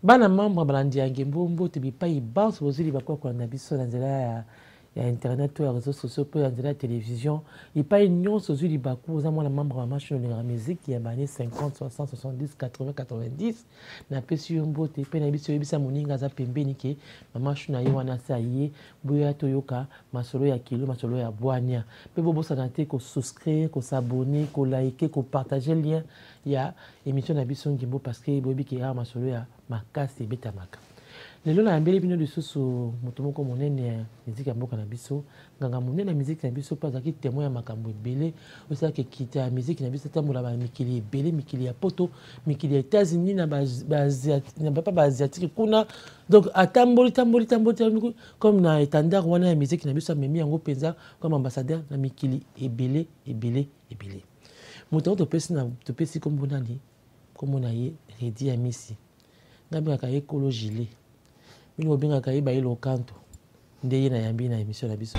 bana membre balandi ya ngembo mbote bipai banse bozili bakwa na biso na nzela ya internet ou ya réseaux sociaux pour la télévision il pas union sur les bakou aux amants la membre machine de la musique qui a banné 50 60 70 80 90 na pesi mbote pe na biso yebisa moninga za pembeni ke mama shuna yo wana saye boya toyoka masolo ya kilo masolo ya boania pe bobo sanate ko souscrire ko s'abonner ko liker ko partager lien ya émission na biso ngimbo parce que bobi ke ya masolo ya makasi betamaka lelo na mbele bino lisusu moto moko monene musique ya mboka na biso nganga monene musique na biso pas aki témoin ya makambo ebele osa ke kita musique na biso tambola ba mikili ebele mikili ya poto mikili ya États-Unis na ba papa ba asiatique kuna donc atamboli comme na étendard wana ya musique na biso memi yango penza comme ambassadeur na mikili ebele moto to pesi comme bonani comme na ye Redi Amisi ngabi ka écologie Mino binga kaiba ilo kanto ndeye na yambi na émission na biso.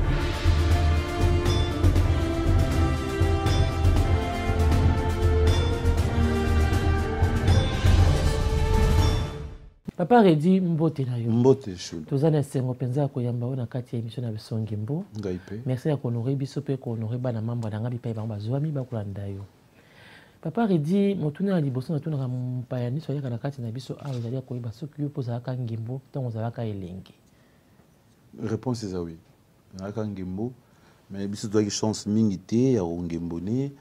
Papa Redi mbote na yo. Mbote chou. Tozana sengo penza ko yamba ona kati ya émission na biso ngimbo. Ngaipe. Merci ya honorer biso pe ko honorer bana mamba na ngabi pa ba zwami ba kulanda yo. Papa Redi motuna ya liboso na tuna mpayani so yaka na kati na biso a ozali ko iba soki yo poza ka ngimbo tango za ka elengi. Réponse est oui. Na ka ngimbo mais biso doit que chance mingité ya ngimbo ni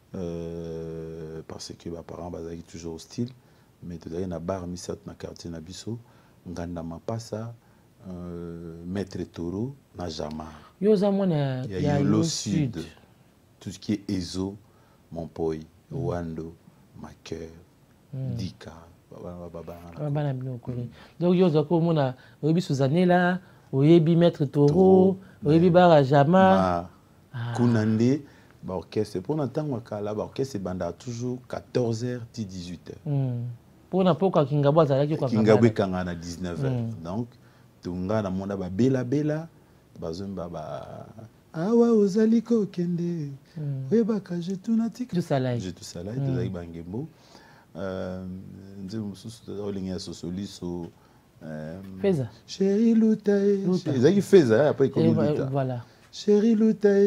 parce que ba parents bazaki toujours hostile mais tu na bar misat na quartier na biso nganda mapasa maître Toro na Jamar. Yo za mwana ya Yolo Sud. Tout ce qui est Ezo Montpoy Wando, Maker, Dika, Baba donc yo zako mona oyebi Suzanela, oyebi Maître Toro, oyebi Bara Jama, Kunande, ba orchestre pour n'entendre kala ba orchestre banda toujours 14h 18h. Pour na poka kingabo azalaki kwa kingabo kanga na 19h. Donc tunga na mona ba bela bazomba ba awa ozaliko kende webaka jetunatika je salai tozaki bangembo nzembo mosusu tozakolinga ya sosoliso feza chéri lutae ezalaki feza après ikomi luta voilà chéri lutae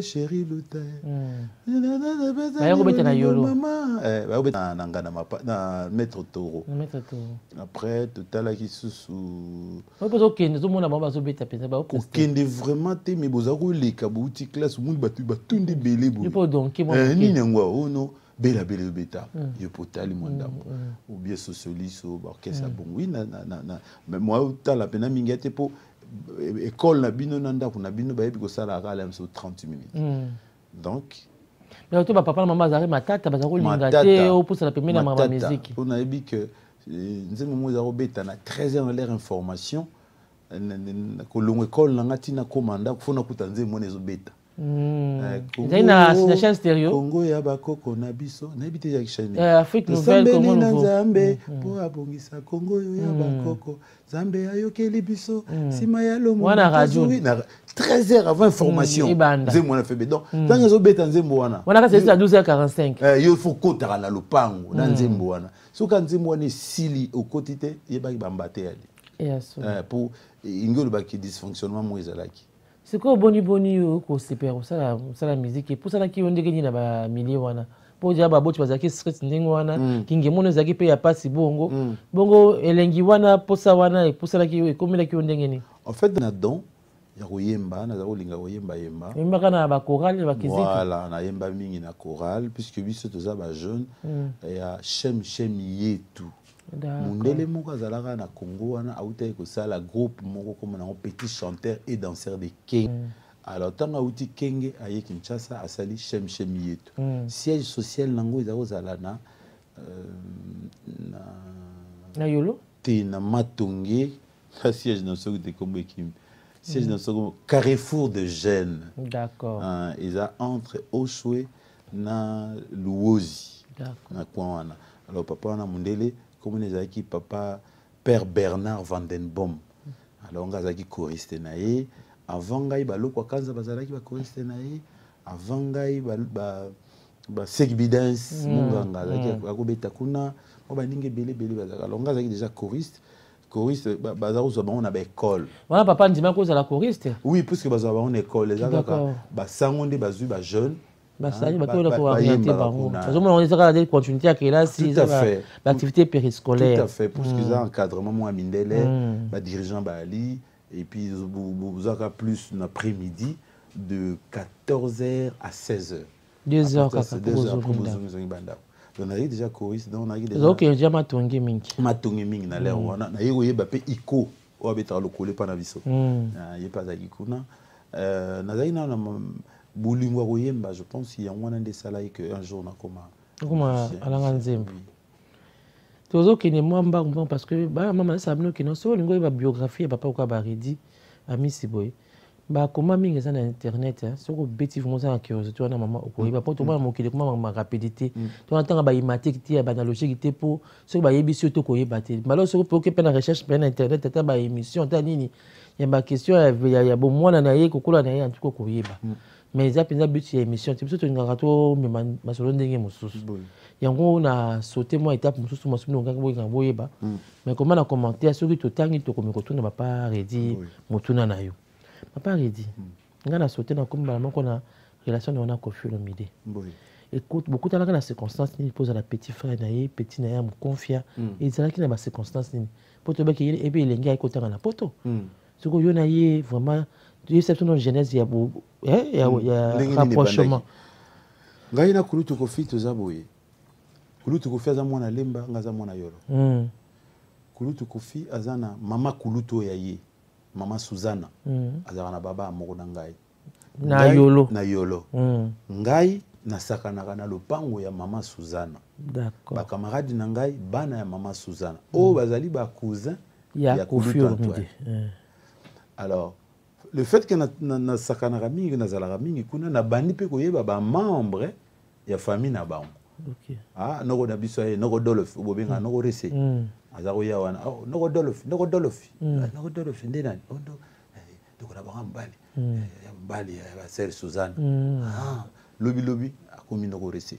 bayakobeta na yolo bayakobeta na ngana na maître Toro après totalaki susu opoza okende tozomona bango bazobeta mpenza okende vraiment te mais boza koleka bouti classe omoni bato batondi ebele nini yango ono bela obeta yo potali mondambo ou bien socialiso baorchestre bongo oui mais moi otala mpena mingi ate mpo école na bino na ndako na bino bayebi kosala kala mso 30 minutes donc mais to papa na mama azari matata baza kolinga te oposa la pemena mama musique on a yebi que nzembo mo za robeta na 13h l'air information kolongo école na ngati na komanda kufona kuta nzembo nezo beta na chaîne stéréo Congo ya bakoko na biso na yebi te ya chaîne Afrique nouvelle Congo nouveau Nzambe po abongisa Congo yo ya bakoko Nzambe ayokeli biso sima ya lomo wana radio 13h avant information nzembo na febe donc tant zo beta nzembo wana ka c'est à 12h45 yo faut kotaka na lopango na nzembo wana soka nzembo wana sili okoti te yebaki bambate yali pour ingolo baki dysfonctionnement mo ezalaki. C'est quoi boni ko super ça musique et pour ça qui on ndenge na ba milieu wana pour dire ba boti bazaki street ndenge wana kinge mono zaki pe ya pasi bongo elengi wana posa wana et pour ça qui ekomela ki ndenge ni en fait na don ya koyemba na za kolinga koyemba yemba kana ba chorale ba kiziki voilà na yemba mingi na chorale puisque biso toza ba jeune ya shem yetu mundele moko azalaka na Congo wana autaki kosala groupe moko comme na petit chanteur et danseur de Kenge. Alors tant auti Kenge aye Kinshasa asali shem yetu siège social nango ezala na yolo te na Matonge siège na soko de Kombo Kim siège na soko Carrefour de Jeunes. D'accord. Ils a entre Oshwe na Luozi. D'accord. Na kwa wana. Alors papa wana mundele comme les aki papa père Bernard Vandenboom. Alors on a qui choriste naé avant ngai baloko kanza bazalaki ba choriste naé avant ngai ba sekbidance munganga zaki akobeta kuna mo baninge belé bazaka longa zaki déjà choriste bazaro zo ba on a ba école voilà papa ndima ko za la choriste oui puisque bazaro ba on école les azaka ba sangonde bazu ba jeune basali bato ko orienté bango bazomona on ezaka des continuité à là si l'activité périscolaire tout à fait pour ce qu'ils ont encadrement moi mindele ba dirigeant ba ali et puis vous avez plus l'après-midi de 14h à 16h 2 heures après on a déjà choriste donc on a déjà OK déjà matongi mingi na l'air wana na yego yeba pe iko o abeta le coller pa na biso y pas za ikuna na zaina na bulingwa koyemba je pense il y a un des salariés que un jour na comment alanga nzembo tozo kene mwamba parce que ba mama ça bino keno so lingo ba biographie papa ko ba redi ami siboy ba comment mingi ça na internet so ko beti vraiment ça curiosité wana mama ko ba poto ba mokile comment ma rapidité to na tanga ba imatique ti ba analogique ti po so ba yebisi to ko yeba te malo so ko ke na recherche pe na internet ta ba émission ta nini ya ba question ya bo mwana na ye ko kula na ye en tout ko yeba mais ça penza but ya émission ti so ngaka to ma solo ndenge mosusu yango na sauté moi étape mosusu mosusu ngaka boyanga boyeba mais comment na commentaire soki to tangi to komiko to na papa redi motuna na yo papa redi nga na sauté na komba moko na relation na Koffi Olomide écoute beaucoup de la circonstance ni pose à la petit frère na ye petit na ya mo confia et ça qui na ba circonstance ni poto ba ki et puis lengi ay kotanga na poto soko yo na ye vraiment de cette non jeunesse ya rapprochement ngai na kulutu Koffi tozaboye kulutu Koffi aza mwana lemba ngaza mwana yolo kulutu Koffi azana mama kulutu ya ye mama Suzana azana na baba moko na ngai na yolo ngai na sakanaka na lopango ya mama Suzana d'accord ba camarade na ngai bana ya mama Suzana o bazali ba cousin ya Koffi Olomide alors le fait que na sakanaka mingi na zalaka mingi kuna na bandi pe koyeba ba membre ya famille na bango OK noko na biso ye noko Dolof obobenga noko rese azako ya wana noko Dolof ndena ondo doko na ba mbali ya mbali ya ba sœur Suzanne lobi akomi noko rese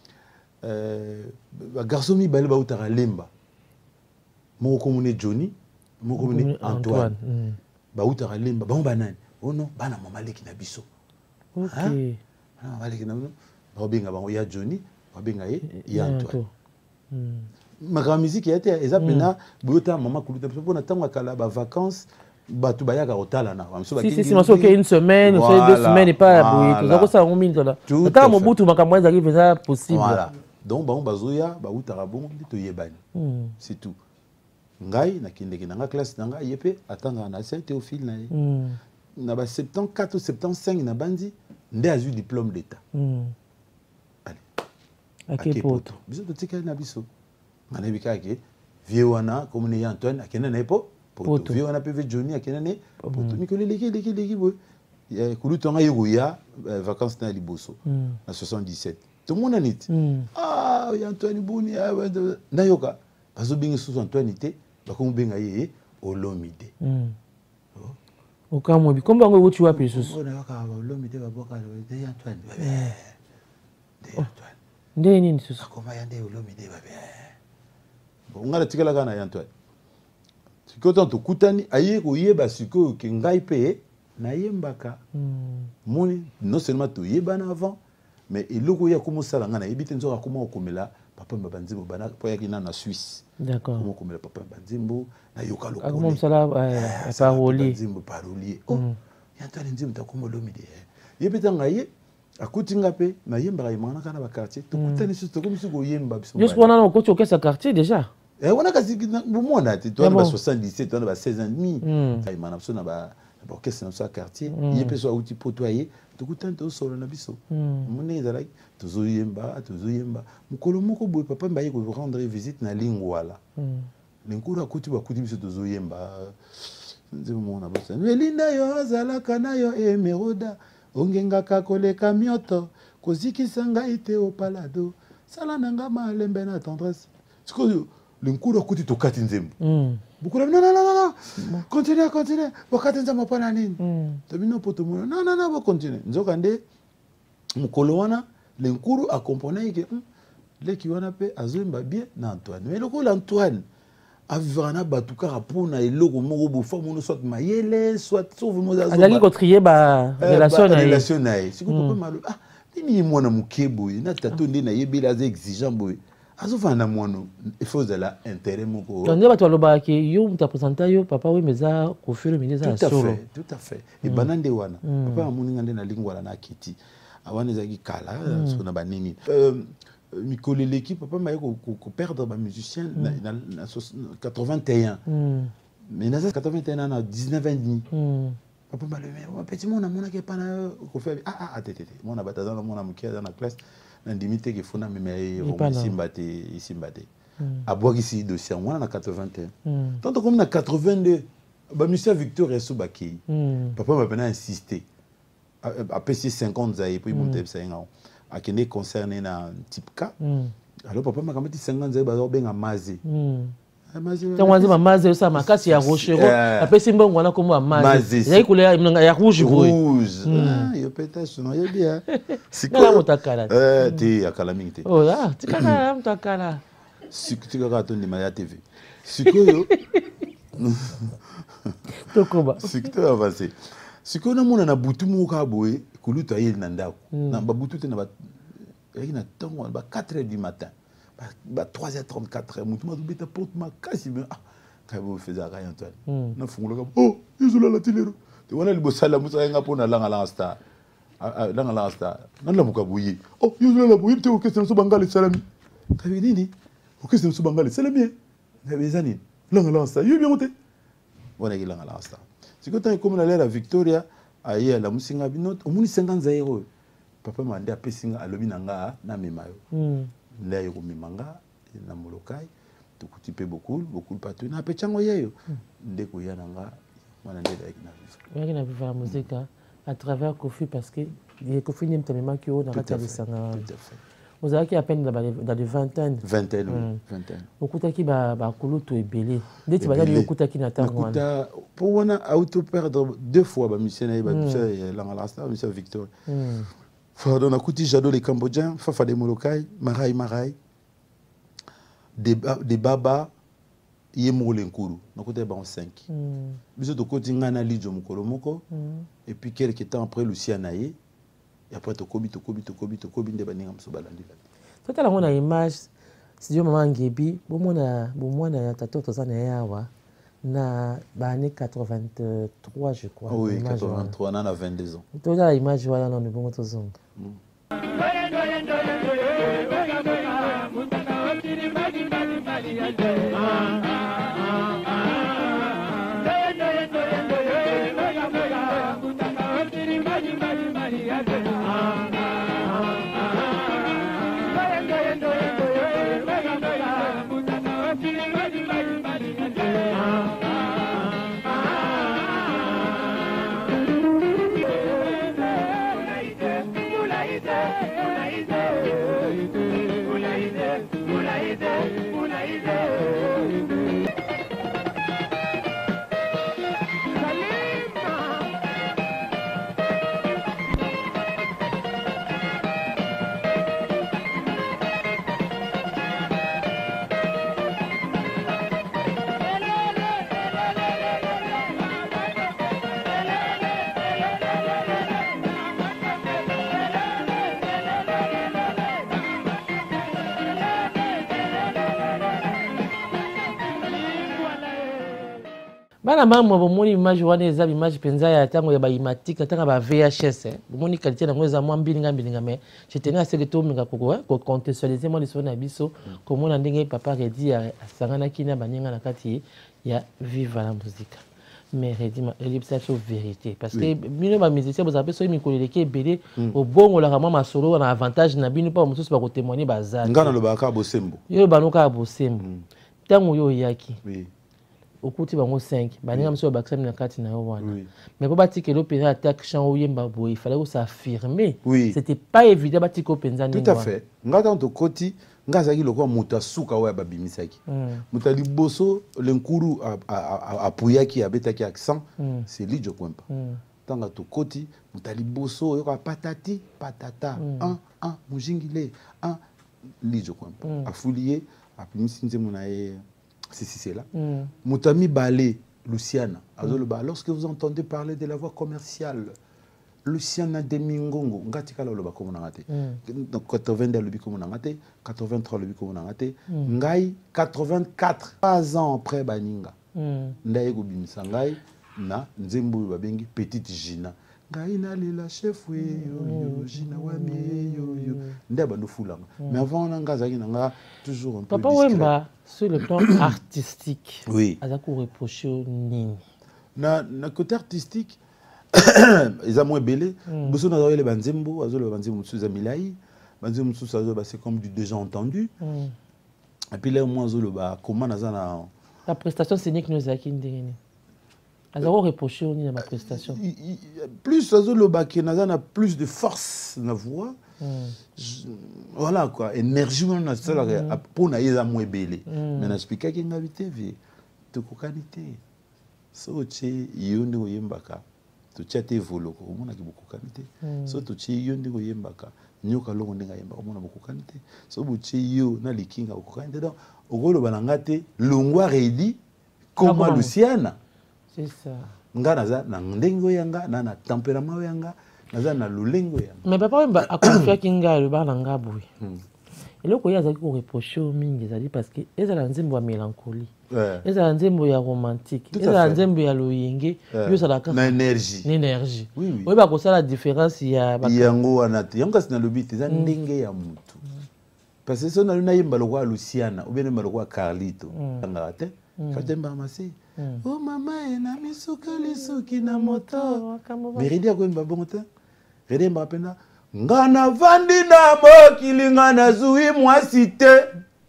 ba garçon mi bali ba utaka lemba moko komune Johnny moko komune Antoine ba utaka lemba ba banani ono bana mama leki na biso OK mama leki na ba benga ba ya Johnny babenga ye ya Antoine ma musique ya te eza pena bota mama kuluta pour na tango kala ba vacances batu bayaka kotala na so si maso que une semaine ou 2 semaines et pas boui to zako sa ngomini tola ta mobutu makamwa ezaki veza possible voilà donc ba bazoya ba utaka bongo to yebani c'est tout ngai na kindeki na classe na ngai yepe atanga na Saint Théophile na ye na ba 74 ou 75 na bandi nde azu diplôme d'état Ake poto biso totika na biso ngana bikake vieux wana comme ne Antoine akena na epo poto vieux wana PV Johnny akena ne poto mikolo leki boy ya kulutu nga yego ya vacances na liboso na 77 tout monde nit Antoine Boni nayoka bazo bingi sous Antoine te bakomo benga ye Olomide okamwe bikomba ngo wuti wapi susu ona yoka Olomide baboka de Antoine nde nini susu akoma yande Olomide babe ngala tikala kana Antoine sikoto to kutani aye ko yeba siko ke ngai pe na yembaka moni non seulement to yebana avant mais iloko ya komosala ngana yebite nzoka koma okomela papa mbanzimbo bana po yakina na Suisse d'accord koma okomela papa mbanzimbo na yoka lokole akoma msala parolier mbanzimbo parolier Antoine nzimbo takoma Olomide yebite ngaye akutinga pe na yembaka yimana kana ba quartier to kutani susu to komisi ko yemba biso juste pour na ko choquer sa quartier déjà on a kasi bomona te toi ba 77 toi ba 16 ans demi ay mana biso na ba orchestre na so quartier yepe so outi potoyer to kutani to solo na biso mone ezalaki tozoyemba mukolo moko boye papa mbaye ko rendre visite na Lingwala linkuru akuti bakuti biso tozoyemba nzemo mona basa melinda yo azalaka na yo emeroda ongengaka koleka mioto kozikisa ngai te opalado sala nanga malembe na tendresse sikoyo linkuru akuti tokati nzembo bukula non continue wakati nzamba pana nini tabino poto mona non bo continue nzoka nde mukolo wana Lenkuru a compris que les qui wana pe azemba bien na Antoine. Mais le coup l'Antoine a vraiment batuka rapona et logo moko bofa mono soit mayele soit sauve mo za. Azaki ko trier ba relation na relation na. Si ko papa malo ah ni mwana mukebo na tato ndi na yebela za exigeant boy. Azofa na mwana il faut de la intérêt moko. Donc ba to loba ke yo muta présenter yo papa we meza ko faire le ministre solo. Tout à fait. Et banande wana papa amuni ngande na lingwa na kiti. Awana zaki kala so na banini. Mikolo l'équipe papa m'a ko perdre ba musicien na 81. Mais na 81 na 19 ans et demi. Papa m'a levé petit mon amona ke pana ko faire tete mon abataza mon amukia dans la classe na limite ke fona mais ici mbaté aboki si dossier on na 81. Tant comme na 82 ba musicien Victor Esubaki. Papa m'a peine insisté à PC 50 ans et puis monter ça ngao akende concerné na type K. Alors papa m'a kamati 50 ans ba benga mazi. Tant wazi mazi ça makasi ya rochero apesi mbongo wana komo mazi. Ya ikule ya rouge boy. Rouge. Yo peut-être non ya bien. Sikala mutakala. Ti akala mingi. Oh tikala mutakala. Sikala to ni ma TV. Sikoyo. Tokoba. Sikto avancé. Sikoyo na mona na butu mo ka boy kuluta yeli na ndako. Na babutu te na ba na tango ba 4h du matin. Ba 3h34 mutu ma beta porte ma kasi ben ka bo feza ka Antoine. Na fungulo ka oh izola la tilero. Te wana libosala musa nga pona langa star. Langa la star. Nan la muka boyi. Oh izola la boyi te o question so bangale salami. Ka bi nini? O question so bangale salami. Ka bi zani. Langa la star. Yo bien monté. Wana ki langa la star. C'est quand comme la la Victoria aye la musinga binot au muni 50 euros. Papa m'a dit à pesinga à lobi nanga na memayo. Là yo mimanga na molokai to kutipe beaucoup partout na pechango yeyo ndeko ya nanga mwana ndeda na vivre. Yaki na vivre la musique à travers Kofi parce que il Kofi n'aime tellement que on a raté les sanga. Tout à fait. Vous avez qui à peine dans les vingtaines. Vingtaine oui, vingtaine. Okuta ki ba kuluto ebele. Ndeti ba li okuta ki na tango wana. Pour wana auto perdre deux fois ba musicien na ba la rasta monsieur Victor. On a écouté Jado les Cambodgiens, Fafa de Molokai, Marai, des Baba, Yemo Lenkuru. On a écouté 5. Nous avons écouté Ngana Lidjo Mukolomoko, et puis quelques temps après Lucien Naye, et après Tokobi, de Baningam Sobalandi. Tout à l'heure, on a une image, si Dieu maman Ngebi, bon, na tato tozana yawa, na année 83, je crois. Oui, 83, on a 22 ans. Tout à l'image, voilà, on est bon, tozong. Bana mama bomoni image wana eza image penza ya tango ya ba imatique tango ba VHS bomoni qualité na ngoza mwa mbilinga mais je tenais à ce que tout minga ko contextualiser moi liso na biso comme on ndenge papa redi ya sangana kina baninga na kati ya vive la musique mais redi ma elipsa sur vérité parce que bino ba musicien vous appelez so mikolo leke belé au bongo la mama solo na avantage na bino pas mususu ba ko témoigner bazali ngana lo ba ka bosembo yo banuka bosembo tango yo yaki oui okuti bango 5 baninga mso bakisami na kati na yo wana mais po batikelo penza attaque chant oyemba boye il fallait s'affirmer c'était pas évident batiko penza tout à fait ngata to koti ngazaki lokwa muta suka wa babimisaki muta liboso lenkuru apuyaki abetaki accent c'est Lidjo Kwempa tanga to koti mutali boso yoka patati patata mujingile lijo kwa afulier apimisi nzembo na ye c'est là mutami balé Luciana lorsque vous entendez parler de la voix commerciale Luciana Demingongo ngati kala loba ko monangate 80 lobi ko monangate 83 lobi ko monangate ngai 84 3 ans après baninga ndaye ko bimisa ngai na nzembo babengi petite Gina ngai na lila chef we yo Gina wami yo ndaba no fulanga mais avant on ngazaki nanga toujours un peu Papa Wemba sur le plan artistique oui azako reprocher nini na côté artistique ils ont moins belé bosso na les banzembo azolo banzembo musuza milai banzembo musuza azolo c'est comme du déjà entendu et puis là moi azolo ba comment nazana la prestation scénique nous a kindeni azolo reprocher ni ma prestation plus azolo ba que nazana plus de force na voix voilà quoi énergie na sala pour na ils ont moins belé mais na expliquer que ngavité vie to kokanité so che yonde oyembaka to chate voloko omona ki beaucoup qualité so to chi yo ndiko yembaka nyoka longo ndinga yembaka omona beaucoup qualité so bu chi yo na likinga beaucoup qualité donc ogolo banangate longwa ready comme Luciana c'est ça ngana za na ndengo yanga na tempérament yanga naza na lulengo yanga mais papa Wemba akonfia kinga le ba nanga boui eloko ya zaki ko reprocher mingi zali parce que ezala nzembo ya mélancolie ezala nzembo ya romantique ezala nzembo ya loyenge yo sala ka na énergie oui ba ko sala différence ya yango wana te yango sina lobite za ndenge ya mutu parce que so na yemba lokwa Luciana ou bien yemba lokwa Carlito ngaka te fatemba masi oh mama ena misuka lisuki na moto meridia ko yemba bongo te redemba pena ngana vandi na mokili ngana zui mwasi te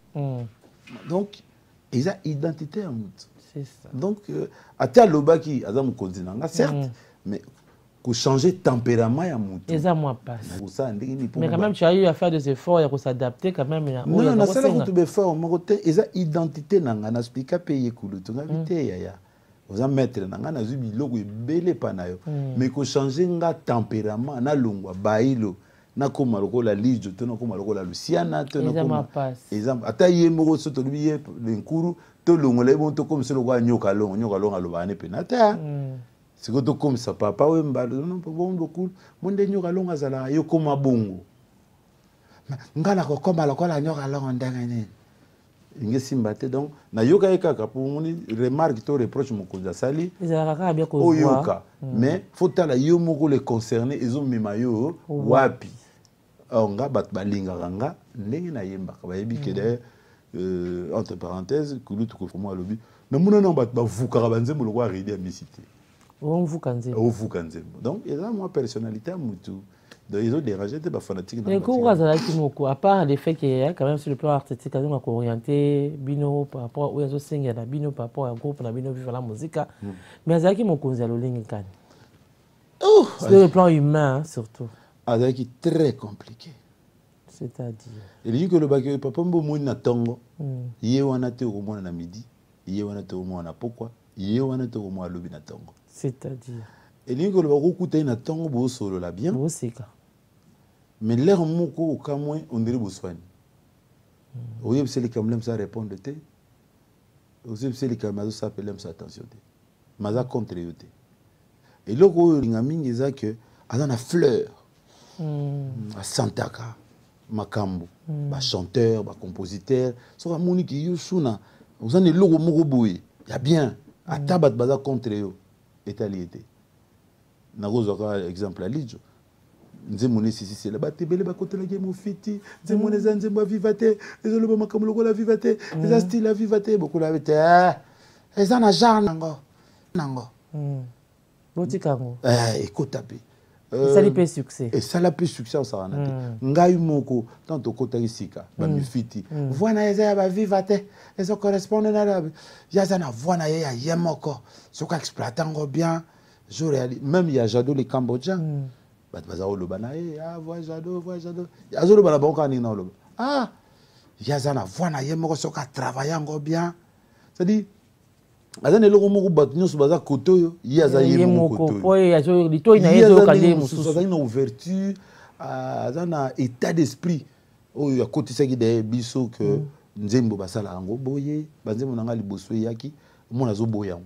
donc ils ont identité en mutu c'est ça donc ata lobaki aza mukonzi nanga certes mais pour changer tempérament ya mutu eza moi passe ça ndenge mais quand même tu as eu à faire des efforts ya ko s'adapter quand même non na sala ko be fort mo te eza identité nanga na expliquer payer kulu to ngavité ya vous en mettre nanga na zubi logo ebele panayo mais ko changer nga tempérament na longwa bailo na koma lokola lijo to na koma lokola Luciana to na koma exemple ata yembo so to biye lenkuru to longola bon to comme se lokola nyoka longo alobane penata c'est que to comme ça papa Wemba non bon beaucoup monde nyoka longo azala yo koma bongo ngala ko koma lokola nyoka longo ndangane ingesimba te donc na yoka ekaka pour moni remarque to reproche mokonza sali ezalaka bien ko yoka mais faut tala yo moko les concernés ils ont mimayo wapi nga bat balingaka nga ndenge na yembaka bayebi ke de entre parenthèses kulutu ko fomo alobi na mona na bat bavukaka banzembo lokwa redi ya misité vuka nzembo donc eza moi personnalité à mutu donc ils ont dérangé des fanatiques mais quoi ça qui moko à part le fait qu'il y a quand même sur le plan artistique on a orienté bino par rapport aux autres singles na bino par rapport à groupe na bino vivre la musique mais azaki mokonzi ya lolingi kani sur le plan humain surtout azaki très compliqué c'est-à-dire il que le bagage papa mbo moni na tongo ye wana te ko mona na midi ye wana te ko mona pourquoi ye wana te ko mona lobi na tongo c'est-à-dire il que le bagage kuta na tongo bo solo la bien bo sika mais l'air moko au kamwe on dirait bo soigne oui c'est les kamlem ça répondre te aussi c'est les kamazo ça appelle ça attention te maza contre yote et loko ngamingi za que azana fleur à Santaka makambo ba chanteur ba compositeur so ka moni ki yusuna uzane logo moko boye ya bien atabat baza contre yo etaliete na gozo ka exemple à lijo nzemone sisi c'est la batebele ba côté la game ofiti nzemone za nzembo vivate ezolo ba makambo logo la vivate eza style la vivate beaucoup la vite eza na genre nango botikango écoute ape ça lui fait succès et ça l'a plus succès ça en a ngai moko tant to kota isika ba mifiti voina eza ba vivate eso correspond na la ya na voina ya yemoko so ka exploitango bien je réalise même il y a Jado les Cambodgiens ba bazao lo bana voix Jado azolo bana ba ka ni na lo ya na voina yemoko so ka travaillango bien c'est-à-dire azana eloko moko bato nyonso baza kote oyo ye aza ye moko kote oyo litoi na ye ezokali mosusu azali na ouverture aza na état d'esprit oyo akotisaki daye biso ke nzembo basala yango boye banzembo na nga liboso eyaki omona azoboya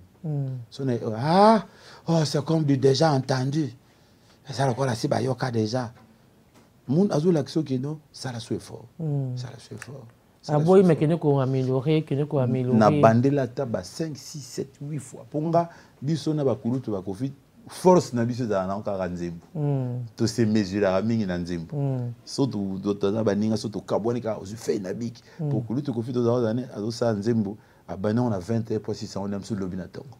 yango c'est comme du déjà entendu eza lokola si bayoka déjà monde azolakisa oke no sala so effort sala so effort aboyi mekene koaméliorer kene koaméliorer na bandela ata ba 5 6 7 8 fois ponga biso na bakulutu bakofi force na biso ezala na kaka nzembo tose mesuraka mingi na nzembo so toza baninga so tokabwani kaka ozwi fei na biki pokulutu kofi tozala azosala nzembo abandi ngo na 21 po 600 ona mosu lobi na ntongo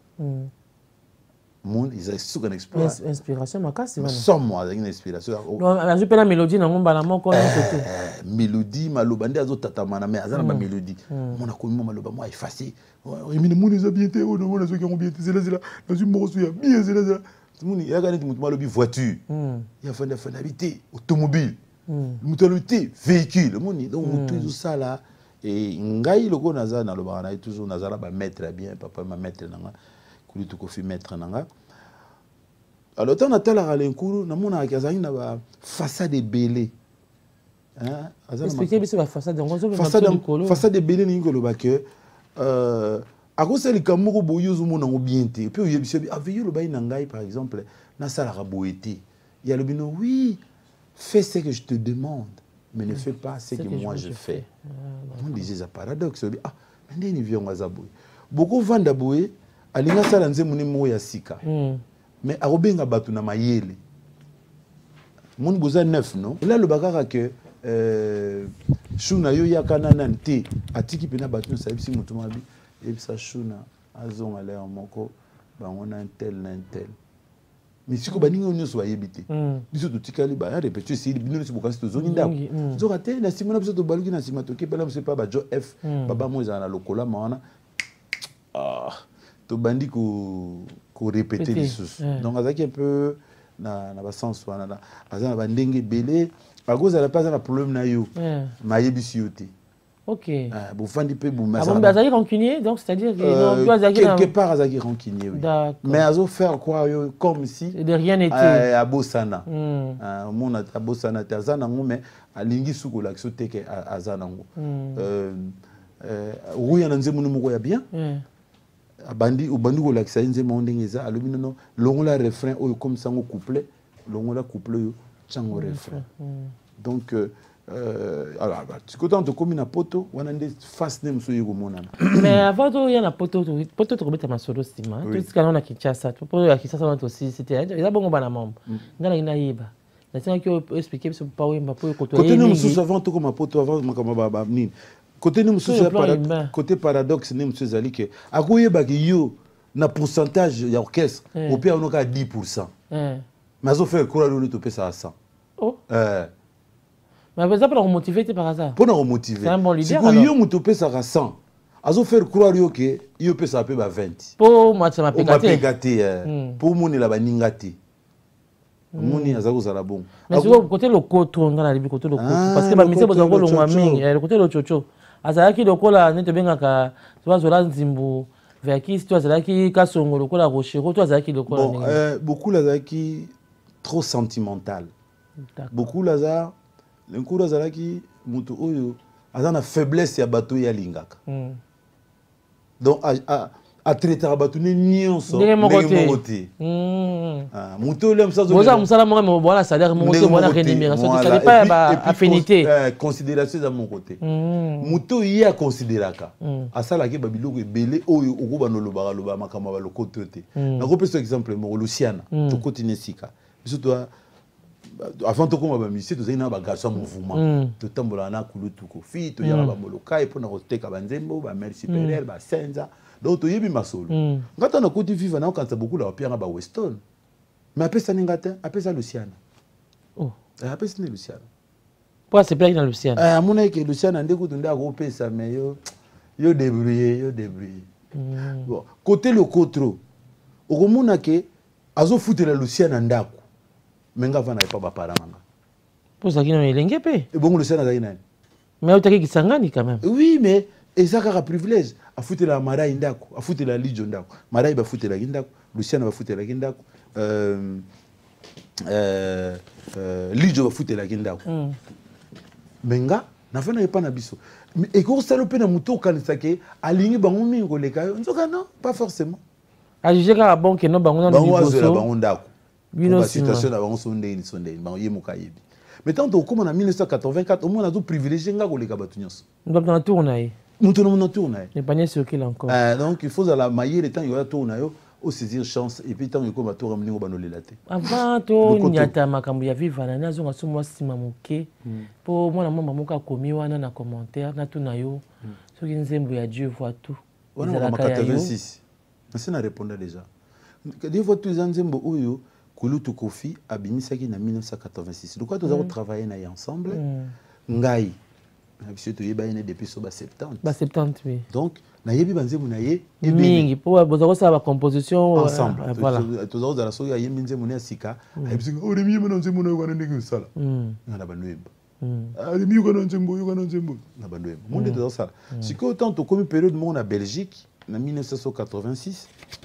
monde ils ont une inspiration makasi wana somme avec une inspiration azu pena mélodie na ngomba na moko côté mélodie maloba ndi azotatamana mais azana ba mélodie mona ko mo maloba mo effacé mine moni za bien té ono mona zo ki ngo bien té zela nazu moko so ya bien zela moni ya gani mutu malobi voiture ya fanda habité automobile mutualité véhicule moni donc mutu zo sala et ngai loko naza na loba na toujours nazala ba maître bien papa ma maître nanga kuli to kofi maître nanga alors tant atala kalenkuru na mona akazani na ba façade belé hein expliquer biso ba façade ngozo façade belé ni ngolo ba que akosa likamoko boyozo mona ngo bien té puis oyebisa bi aveyo lo ba ina ngai par exemple na sala ka boété il y a le bino oui fais ce que je te demande mais ne fais pas ce que moi je fais on disait ça paradoxe mais ndeni vion ngazaboy beaucoup vanda boye alinga sala nzembo ni mo ya sika mais arobenga batu na mayele mon boza neuf non là le bakaka que shuna yo yakana nante atiki pena batu sa bisi mutu mabi et ça shuna azonga le moko bango na tel mais siko baninga nyonso bayebite biso totikali ba répéter si bino si bokasi tozongi ndako zoka te na simona biso to baluki na sima to kepela mse pa ba jo f baba mo ezana lokola mawana to bandi ko répéter les choses donc azaki un peu na ba sens wana azana ba ndenge belé agoza la pas na problème na yo mayebisi yote OK bon fandi pe bon mais azaki rancunier donc c'est-à-dire que non azaki quelque part azaki rancunier oui mais azo faire quoi comme si de rien n'était abosana mon abosana tazana ngo mais alingi suko la sote ke azana ngo ruya na nzemu moko ya bien abandi ko lakisa nzemu ndengeza alobi non longola refrain oyo comme ça ngo couplet longola couplet yo chango refrain donc alors tu content de comme na poto wana nde face nem so yego monana mais avant to ya na poto to kobeta masolo sima to tikana na Kinshasa to poto ya Kinshasa na to si c'était eza bongo bana mambo ngana ina yiba na tena ki expliquer biso pa wemba po ko to côté nem so avant to comme poto avant makama ba nini côté nem so côté paradoxe nem so zali que akoyeba ki yo na pourcentage ya orchestre au pire on a 10% mais azo faire quoi le to pesa à 100 mais par exemple, on motivé par hasard. Pour nous motiver. C'est un bon leader. Si vous avez fait ça 100, azo faire croire que vous peut ça peut 20. Pour moi ça m'a pégaté. Pour moi la baningati. Moni azako za la bon. Mais sur côté le koto ngana libi côté le koto parce que ba mise boza ko longwa mingi le côté le chocho. Azalaki lokola nete bengaka tu zola nzimbu vers qui tu azalaki kasongo lokola rochero tu azalaki lokola ningi. Bon beaucoup lazaki trop sentimental. Beaucoup lazar Lenkuru azalaki mutu oyo azana faiblesse ya bato ya lingaka donc a traiter bato ne nyonso ngemokote mutu oyo msazo boza musala mo mo bona salaire mo to bona rémunération ça n'est pas ba affinité considération za mon côté mutu yi a considéraka asala ke babiloko ebele oyo okuba no loba makama ba lokoto te na ko pesa exemple mo Luciana to continue sika biso to avant de commencer à musicien, tu as un garçon mouvement. Tu tambola na kulutu kofi, tu yaba moloka et pour na roteka banzembo, ba mère supérieure, ba senza. Donc tu yebi masolo. Quand on a côté vivre na quand ça beaucoup la pierre ba Weston. Mais après ça n'ingata, après ça Luciana. Oh, après c'est Luciana. Pourquoi c'est pas dans Luciana? À mon avis que Luciana ndeko tu nda ko pesa mais yo débrouiller. Bon, côté le cotro. Au mona ke azo foutre la Luciana ndako. Menga vana pas ba paranga. Pour ça qui non elenge pe. Et bon le Sénégal nani. Mais au taki kisangani quand même. Oui mais ezaka privilège afutela Marai ndako afutela Lijo ndako Marai bafutela ndako Luciana bafutela ndako Lijo bafutela ndako menga nafana yepa na biso et ko salo pe na muto kanisake alingi bango mingo leka nzoka non pas forcément a jugé ka bon que non bango na biso bango ndako la situation na bango sonde bango yemuka yebi mais tant que comme en 1984 au moins on a tout privilégié nga ko leka batu nyonso donc na tourner muto na tourner ne pas sur qui encore donc il faut la mailler le temps il y a tourner au saisir chance et puis tant que comme tour mningo banolela te avant to nyata makambo ya vivre na nazo ngaso moi sima moke pour moi na mama moka komi wana na commentaire na tuna yo soki nzembo ya Dieu voit tout on a 86 na répondre déjà des fois tous nzembo oyo Kulutu Kofi abimisaki na 1986 donc nous avons travaillé na ensemble ngai monsieur to yeba ene depuis so ba 70 ba 70 oui donc na yebi banzemu na ye mingi pour bozo ça ba composition ensemble voilà tous za la so ya yemi nzemu na sika abisinga o remi mena nzemu na yo kana ndenge sala na banweba remi yo kana nzembo na banweba monde to ça siko tant to comme période mon na Belgique na 1986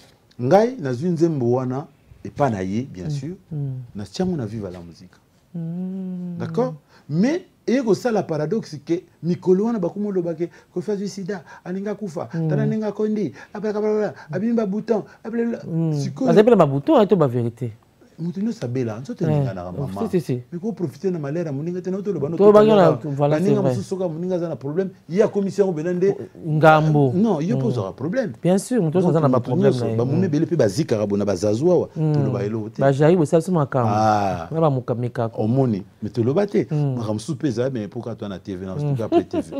ngai na zwi nzembo wana et pas na ye bien sûr na tiamu na vive la musique d'accord mais et ça la paradoxe que mikolo wana bakumo lobake ko fa du sida aninga kufa tana ninga kondi abaka abimba bouton siko azapela ba bouton to ba vérité mutuno sabela nzote ninga na mama mais ko profiter na malera muninga tena to lobano to bagana voilà ninga mususoka muninga za na problème il y a commission benande ngambo non il y a pas problème bien sûr muto ça na ba problème ba mumé bele pe bazika rabona bazazwa wa to loba elo te ba jari bo salso makam na ba mukamika omoni mais to lobate makamsu peza mais pourquoi toi na TV na studio après TV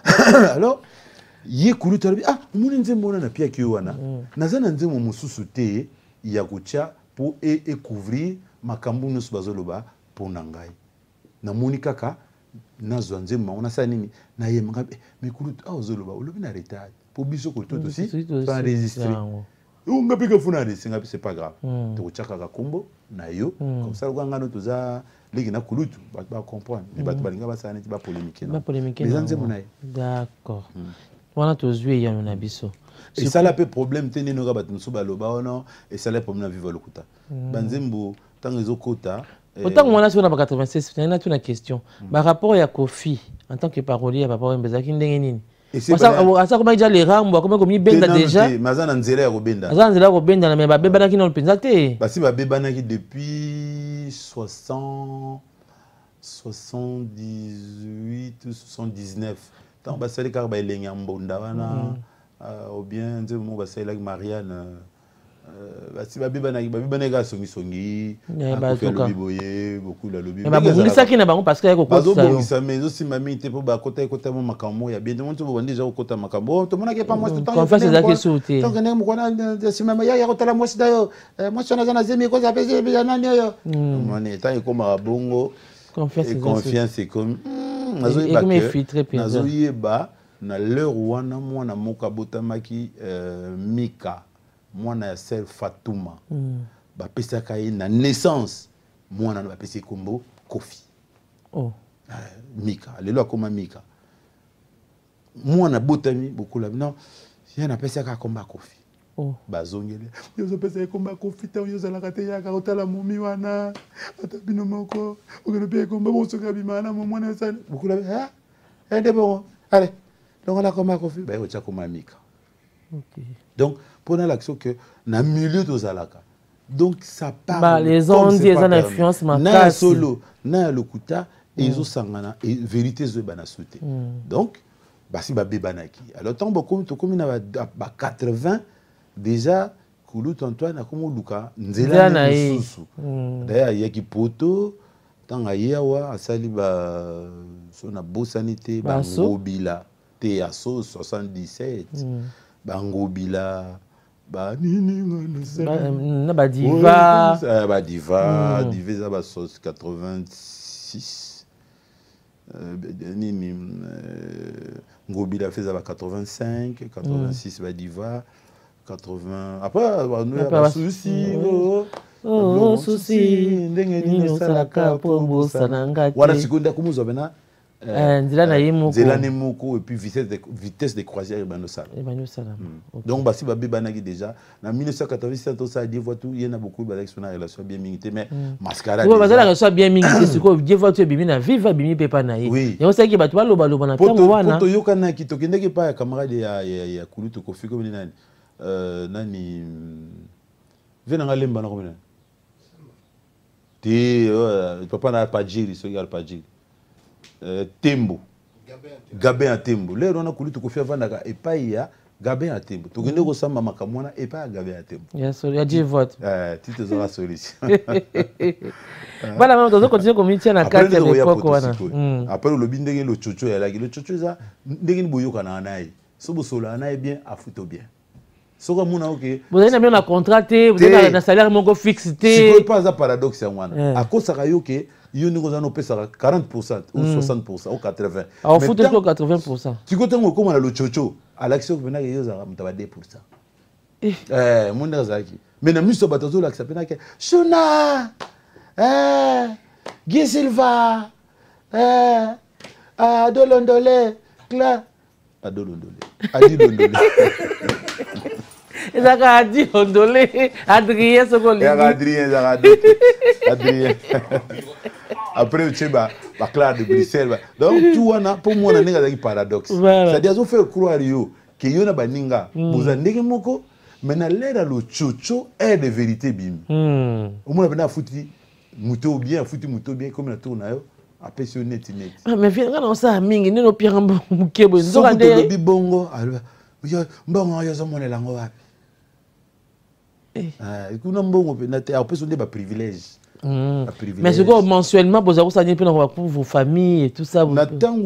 alors ye kulu to muni nzembo na pia kiwana nazana nzembo mususu te ya kucha pour couvrir makambu nyonso bazoloba pour nangai na moni kaka nazwa nzembo on a ça nini na ye manga mais kulu ozoloba olobi na retard pour biso ko tout aussi pas enregistrer ou ngapi ka funa de singa c'est pas grave to chaka ka kombo na yo comme ça ko ngano toza legi na kulutu ba comprendre mais ba balinga ba sana ba polémique les nzembo na ye d'accord wana tozwi ya na biso et ça là peut problème tene no ba tnusu ba loba non et ça là problème vivre lokuta banzembo tant ezokota autant on a sur na 86 na tuna question par rapport ya Kofi en tant que parolier papa Wembezaki ndenge nini ça comment déjà les rangs comment comme benda déjà mazana nzela ya kobenda mazana nzela ya kobenda na me ba bebana ki non penza te basi ba bebana ki depuis 78 ou 79 tant ba sali car ba elenga mbonda wana ou bien nzemo ba sali Marianne basi ba bebana ga songi ba lobiboye beaucoup la lobi ba bungisa ki na bango parce que ya kokota ba bungisa mais aussi mami te po ba kota mo makambo ya bien monde bo déjà kokota makambo to mona ke pas moi tout temps confiance ezaki sauter donc ne mo kona si mama ya kotala moi dayo moi sona za na zemi ko za pese ya nani yo mone ta ko ma bongo confiance c'est comme nazo yeba na l'heure wana mwana moka botamaki Mika mwana ya sel Fatuma ba pesaka ye na naissance mwana ba pesi kombo Kofi Mika lelo akoma Mika mwana botami bokula non ya na pesaka komba Kofi bazongele yo pesa komba Kofi ta yo zala kate ya ka otala momi wana atabino moko okelo pe komba bo soka bimana mwana sa bokula de bon allez donc on a komba Kofi ba yo cha koma Mika donc pendant l'action que na milieu de Zalaka donc ça parle les ondes des influences na solo na lokuta et ils sangana et vérité zo bana sauté donc basi ba bebanaki alors tant beaucoup to comme na ba 80 déjà Kulutu Antoine a comme luka nzela na susu d'ailleurs yaki poto tanga yawa asali ba so na bosanité ba ngobila te aso 77 bangobila ba nini na ba diva diva ba sauce 86 nini ngobila faisait ba 85 86 ba diva 80 après ba souci souci ndenge nini salaka po bosa nanga wala seconde kumuzo bena Nzela Nemoko et puis vitesse de croisière Ebano Sala. Donc basi babi banaki déjà en 1987 tout ça Dieu voit tout il y en a beaucoup de relation bien mingité mais mascarade. Oui, la relation bien mingité c'est quoi Dieu voit tout bimi na viva bimi pepa na ye. Et on sait que ba toi loba na tango wana. Poto yokana ki tokendeki pa camarade ya Kulutu Kofi comme nani nani venanga lemba na komena. Ti papa na Pajiri so gal Pajiri. Tembo Gabé à Tembo là on a coulu tout faire vendre et pas il y a Gabé à Tembo tu connais que ça maman comme moi et pas Gabé à Tembo il y a Dieu vote tu te auras solution voilà même dans continuer comme il tient la carte à l'époque après le bindé le chocho le chocho ça ndenge boyo kana naï so bo solo naï bien à fouto bien so comme on a OK vous avez bien la contracté vous avez un salaire mon fixe c'est pas un paradoxe à cause ça que il y a 40% ou 60% ou 80%. En foot, il y a 80%. Tu vois, comment le chocho, à l'action, il y a 2%. Mon Zaki. Mais dans le musée, il y a Shona, Guy Silva, Adolondole, Cla. Adolondole. Adolondole. Et ça a dit Ondolé, Adrien, ce qu'on dit. Adrien. Après, tu sais, Claire de Bruxelles. Donc, tu vois, pour moi, on a un paradoxe. C'est-à-dire, on fait croire que y a un baninga, vous avez un moko, mais dans l'air le chocho est de vérité bim. Au moins, on a foutu mouto bien, comme on a tourné. Après, c'est net. Mais viens, on ça, mingi, nous, pire en bon, bongo, bongo, bongo, yo sommes là, on va. Après, on a des privilèges. Mais c'est quoi mensuellement pour vos familles et tout ça? En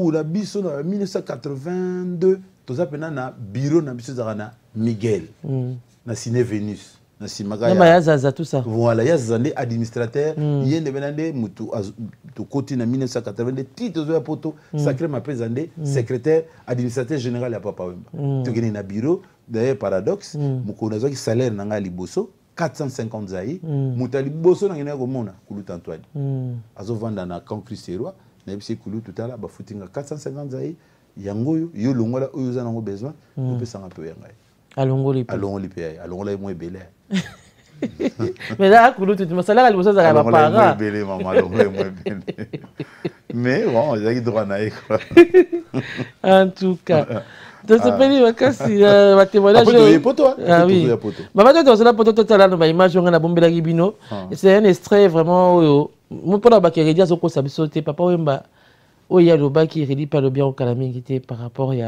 1982, tout ça na bureau na Miguel, na Ciné Vénus, na Simagaya. Tout ça. Voilà, il y a des administrateurs, il y a des côté na 1982 titres de poto sacré m'a présenté secrétaire administrateur général à Papa Wemba. Tu gagnes na bureau, d'ailleurs paradoxe, mon connaisseur qui salaire na liboso 450 zaï, Moutali Bosso n'a rien mona Koulut Antoine. Azo vanda na camp Christ-Roi, na epsi Koulut tout à l'heure, ba footinga 450 zaï, yango yo longola oyo zanango besoin, on peut s'en un peu yangai. Alongo lipe. Allons les moins belé. Mais là Koulut tu me salaire le bosso ça va pas. Allons les belé maman, allons les moins belé. Mais bon, il y a droit naï quoi. En tout cas. Donc c'est pas dire que va témoignage. Ah oui. Maman toi c'est la poto totale na image on a bombela Gibino. C'est un extrait vraiment mon pona ba qui redit soko sabisote Papa Wemba. Oh il y a le bas qui redit pas le bien au Kalami qui était par rapport à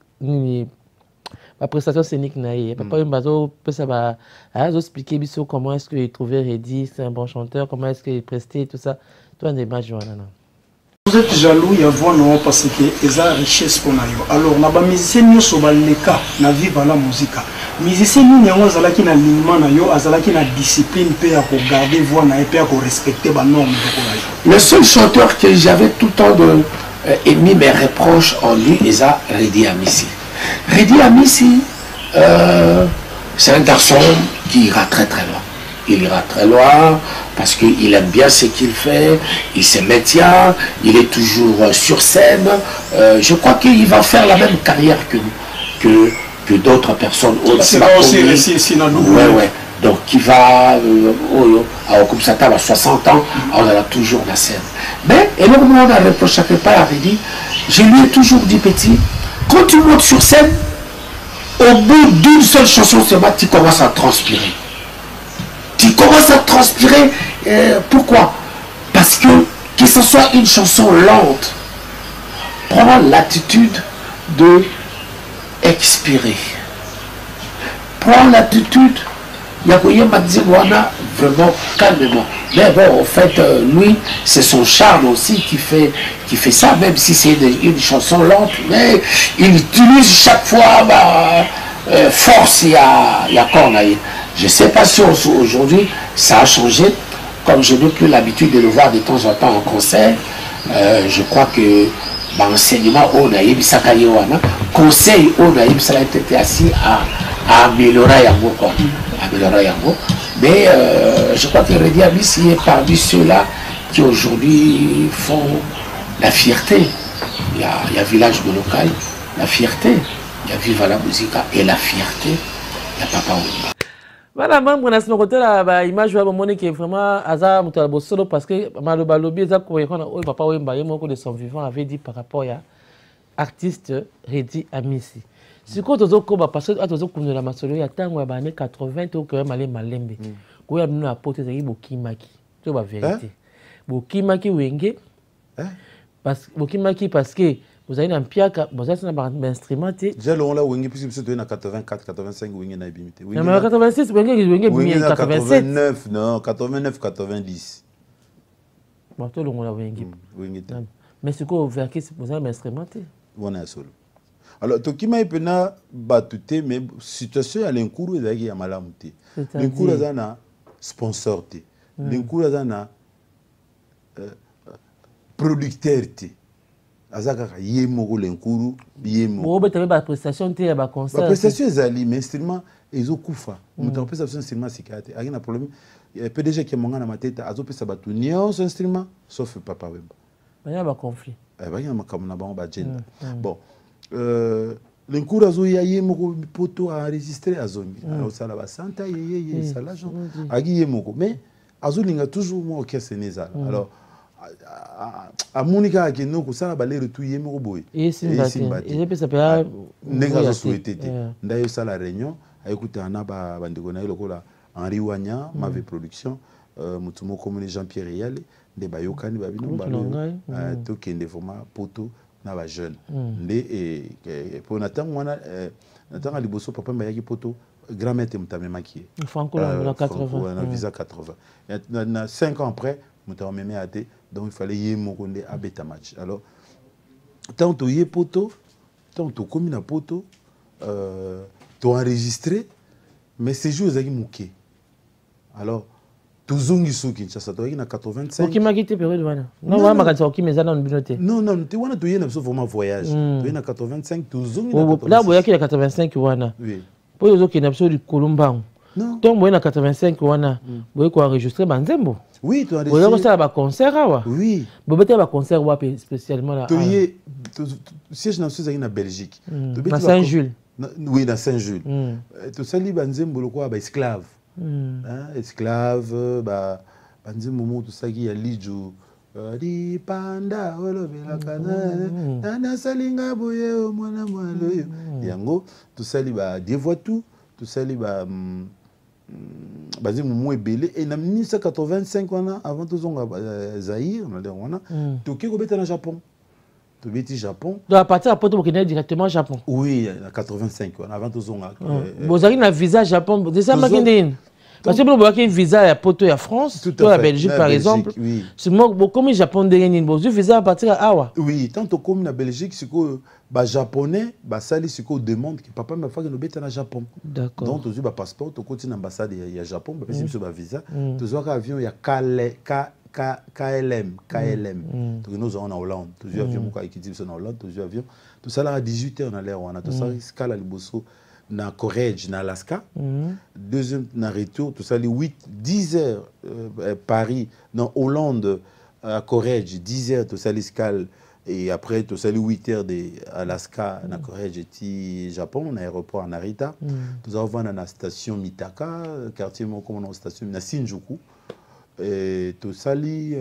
la prestation scénique naïe. Papa Wemba peut ça va expliquer biso comment est-ce qu'il trouvait Reddy, c'est un bon chanteur, comment est-ce qu'il prestait tout ça. Toi des images voilà. Vous êtes jaloux, il y a non parce que c'est une richesse pour nous. Alors, on a des musiciens qui sont les cas, na vivre la musique. Les musiciens qui sont qui na l'alignement, qui na discipline, pour garder voix, pour respecter les normes. Le seul chanteur que j'avais tout le temps émis mes reproches en lui, c'est Reddy Amissi. Reddy Amissi, c'est un garçon qui ira très très loin. Il ira très loin parce qu'il aime bien ce qu'il fait, il se maintient, il est toujours sur scène. Je crois qu'il va faire la même carrière que d'autres personnes. C'est là aussi, ouais. Donc il va, comme ça, à 60 ans, on a toujours la scène. Mais, et là, on a reproché pas à Reddy, je lui ai toujours dit, petit, quand tu montes sur scène, au bout d'une seule chanson, tu commences à transpirer. Tu commences à transpirer, pourquoi? Parce que ce soit une chanson lente, prends l'attitude de expirer. Prends l'attitude, vraiment calmement. Mais bon, en fait, lui, c'est son charme aussi qui fait ça, même si c'est une chanson lente, mais il utilise chaque fois force et à cornaille. Je ne sais pas si aujourd'hui ça a changé, comme je n'ai plus l'habitude de le voir de temps en temps en concert. Je crois que l'enseignement on a eu conseil on a eu ça a été assis à améliorer yango quoi, améliorer yango. Mais je crois que Reddy Amissi est parmi ceux-là qui aujourd'hui font la fierté y a Village de Local, la fierté. Il y a Viva la Musica et la fierté. Il y a Papa Wemba. Voilà, même on a ce côté là, image où on qui est vraiment hasard, solo parce que Maloba Lobby, Papa Wemba, il y a de son vivant avait dit par rapport à artiste Redi Amisi. Si quand on a parce que on a la masolo, il y a tant de années 80, au quand même aller malembe. Quand il y a une apôtre, c'est Bokimaki. C'est la vérité. Bokimaki Wenge. Parce Bokimaki parce que vous avez un piaka, vous avez un instrument. J'ai le là Wenge puisque vous êtes en 84, 85 Wenge n'a bimité. Non mais 86 Wenge 89 non 89 90. Bon tout le monde a Wenge. Wenge. Mais ce que vous avez vous avez un instrument. On a solo. Alors, Tokima est pena batute, mais situation à l'encours est d'ailleurs malamuté. L'encours est un sponsor, l'encours est un producteur. Azaka yemo l'encours yemo. Bon, tu as la prestation, tu as la concert. La prestation est ali, mais instrument ils ont koufa. Nous avons prestation instrument sikate. Il y a un problème. PDG qui est mangé dans ma tête, azo pe sabatu nion son instrument, sauf Papa Wemba. Il y a un conflit. Il y a un comme na ba agenda. Bon. L'encours azo ya yemo poto a enregistré azongi. Alors ça là santa ye ça là genre agi yemo mais azo linga toujours moi orchestre neza. Alors à Monica qui nous ça ba les retour yemo boy. Et Simbati. Et puis ça peut nenga souhaité. D'ailleurs ça la réunion a écouté ana ba bandeko na lokola Henri Wanya m'avait production mutumo comme Jean-Pierre Yale de bayokani babino balo to kende vraiment poto na ba jeune ndé et pour natang wana natang liboso papa mbayaki poto grand-mère temtame makié franco la 80 na visa 80 na 5 ans après mutama meme até donc il fallait y mokonde à beta match alors tant to yé poto tant to comme na poto to enregistré mais ces jours zaki muké alors tuzungi suki Kinshasa to na 85 okimaki te période wana non wa makanisa okimeza na binote non te wana to yena so vraiment voyage to na 85 tuzungi là boyaki na 85 wana oui po yozoki na so di kolombango non donc boye na 85 wana boye ko enregistrer banzembo oui to enregistrer boye ko sala ba concert awa oui bobeta ba concert wa spécialement là to yé siège na so na Belgique to beti Saint-Jules oui dans Saint-Jules to sali banzembo lokwa ba esclave esclave banzembo moto saki ya lijo di panda olobela kana na salinga boye o mwana mwalo yango to sali ba devoit tout to sali ba banzembo mo ebele et na 1985 wana avant to zonga Zaïre na der wana to ke ko beta na Japon. Tu bêtis Japon. Donc à partir de Poto Burkina directement au Japon. Oui, en 85 avant tout zonga. Vous avez un visa Japon, déjà maquindé. Parce que vous avez un visa à Poto et à France, tout à la Belgique par exemple. Oui. C'est moi comme le Japon derrière vous avez un visa à partir à Awa. Oui, tant comme la Belgique, c'est que les Japonais, sali c'est que demande que papa m'a fait que nous bêtons au Japon. D'accord. Donc tu as un passeport, tu continues l'ambassade il Japon, parce que c'est un visa. Tu as un avion il y a KLM. Nous avons en Hollande. Tous les avions qui sont en Hollande, tous les avions. Tout ça là à 18h on a l'air on a tout ça escale à Liboso na Corrège na Alaska. Deuxième na retour tout ça les 10 heures Paris non Hollande à Corrège 10 heures tout ça l'escale et après tout ça les 8 heures de Alaska na Corrège et Japon on a aéroport à Narita. Nous avons na station Mitaka quartier comme on a station na Shinjuku. Et tout ça li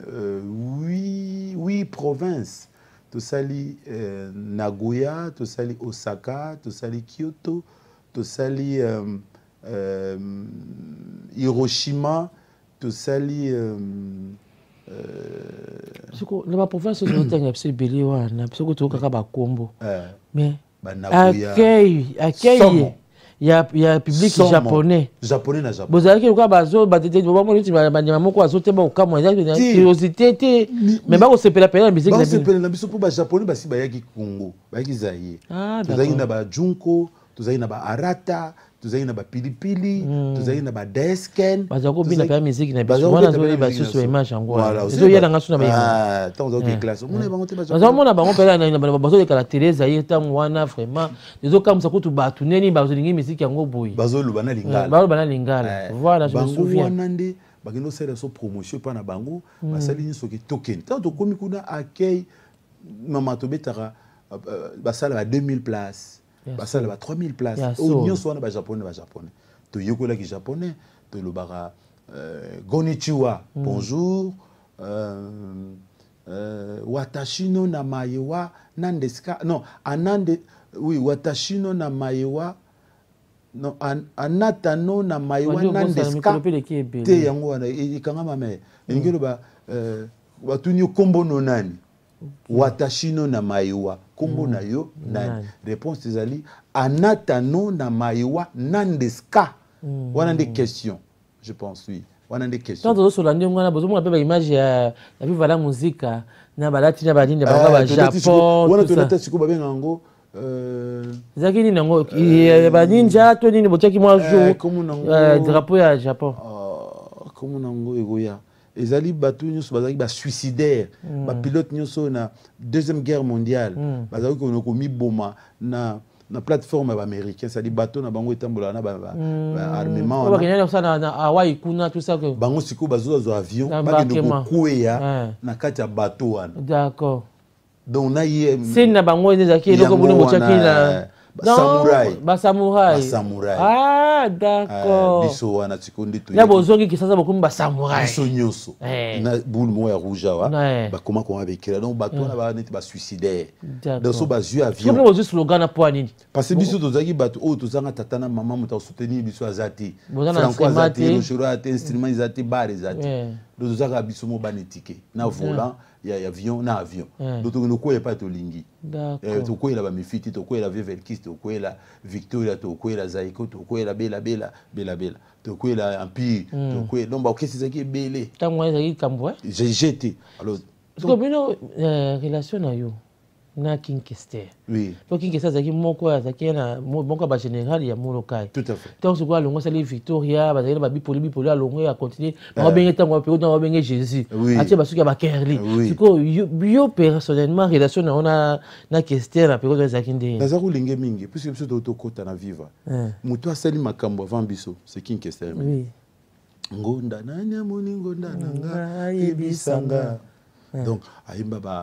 8 provinces. Tout ça li Nagoya, tout ça li Osaka, tout ça li Kyoto, tout ça li Hiroshima, tout ça li la province de c'est belé wana parce que tu as combo mais accueil il y a public japonais na Japon vous avez quoi bazo batete vous moi tu ba moko azote ba okamwa curiosité mais ba ko sepela pela musique ba sepela na biso pour ba japonais ba si ba yaki Congo ba yaki Zaïre tozali na ba Junko tozali na ba Arata tozali na ba Pilipili tozali na ba Desken bazako bina pela musique na biso wana zo ba susu image yango zo yela ngasu na ba tant que classe on ba ngote ba bazo mona bango pela na bazo de la télé Zaïre tant wana vraiment zo comme ça ko tu ba tuneni bazo lingi musique yango boyi bazo luba na lingala bazo bana lingala voilà je me souviens bango nande bagendo sala so promotion pa na bango basali ni soki token tant to komi kuna accueil maman tobetara basala ba 2000 places basala ba 3000 places au nyonso wana ba japonais to yokola ki japonais to lobara konnichiwa bonjour watashino na maewa nandeska non anande oui watashino na maewa non anatano na maewa nandeska te yango wana ikanga mame ngelo ba batunyo kombo nonani watashino na maewa kombo na yo nani réponse ezali anatano na maewa nandeska wana des questions je pense oui wana des questions tant sur l'année ngana bozo mona pe ba image ya viva la musique na balati na badinde ba Japon wana to lata siko ba benga ngo zaki ni nango ba ninja to nini botiaki moi jour drapeau ya Japon comme nango egoya ezali batu nyonso bazali ba suicidaire ba pilote nyonso na deuxième guerre mondiale bazali ko komi boma na plateforme américaine, ça dit bateau na bango etambola na armement na bakenya ça na Hawaii kuna tout ça que bango siko bazo avion ba ke kuya na kati ya bateau wana d'accord donc na ye c'est na bango ezaki eloko bono botiaki na samouraï ah d'accord biso wana tikondi to ya bozongi kisasa bokumba samouraï biso nyonso na boule mo ya rouge wa ba comment bekela donc bateau na ba neti ba suicidaire donc so ba zu avion comment bozu slogan na po nini parce que biso tozaki bateau o tozanga tata na maman muta soutenir biso azati franco azati le choro ate instrument azati bar azati donc tozaka biso mo ba netike na volant ya avion na avion donc nous koye pas to lingi to koye la ba mifiti to koye la Vevelkis to koye la Victoria to koye la Zaiko to koye la Bela to koye la Empire to koye donc ba kesi zaki belé tango ezaki kambo j'ai jeté alors parce que bino relation na yo na King Kester oui donc King Kester zaki moko zaki na moko ba général ya Molokai tout à fait donc ce quoi longo sali Victoria ba zaki ba bipoli à longo ya continuer ba benga tango pe on ba benga Jésus atie ba suki ba Kerli siko yo personnellement relation na Kester na période zaki ndé nazaku linge mingi puisque biso to kota na viva muto asali makambo avant biso c'est King Kester oui ngonda nani amoni ngonda nanga ebisanga donc ayimba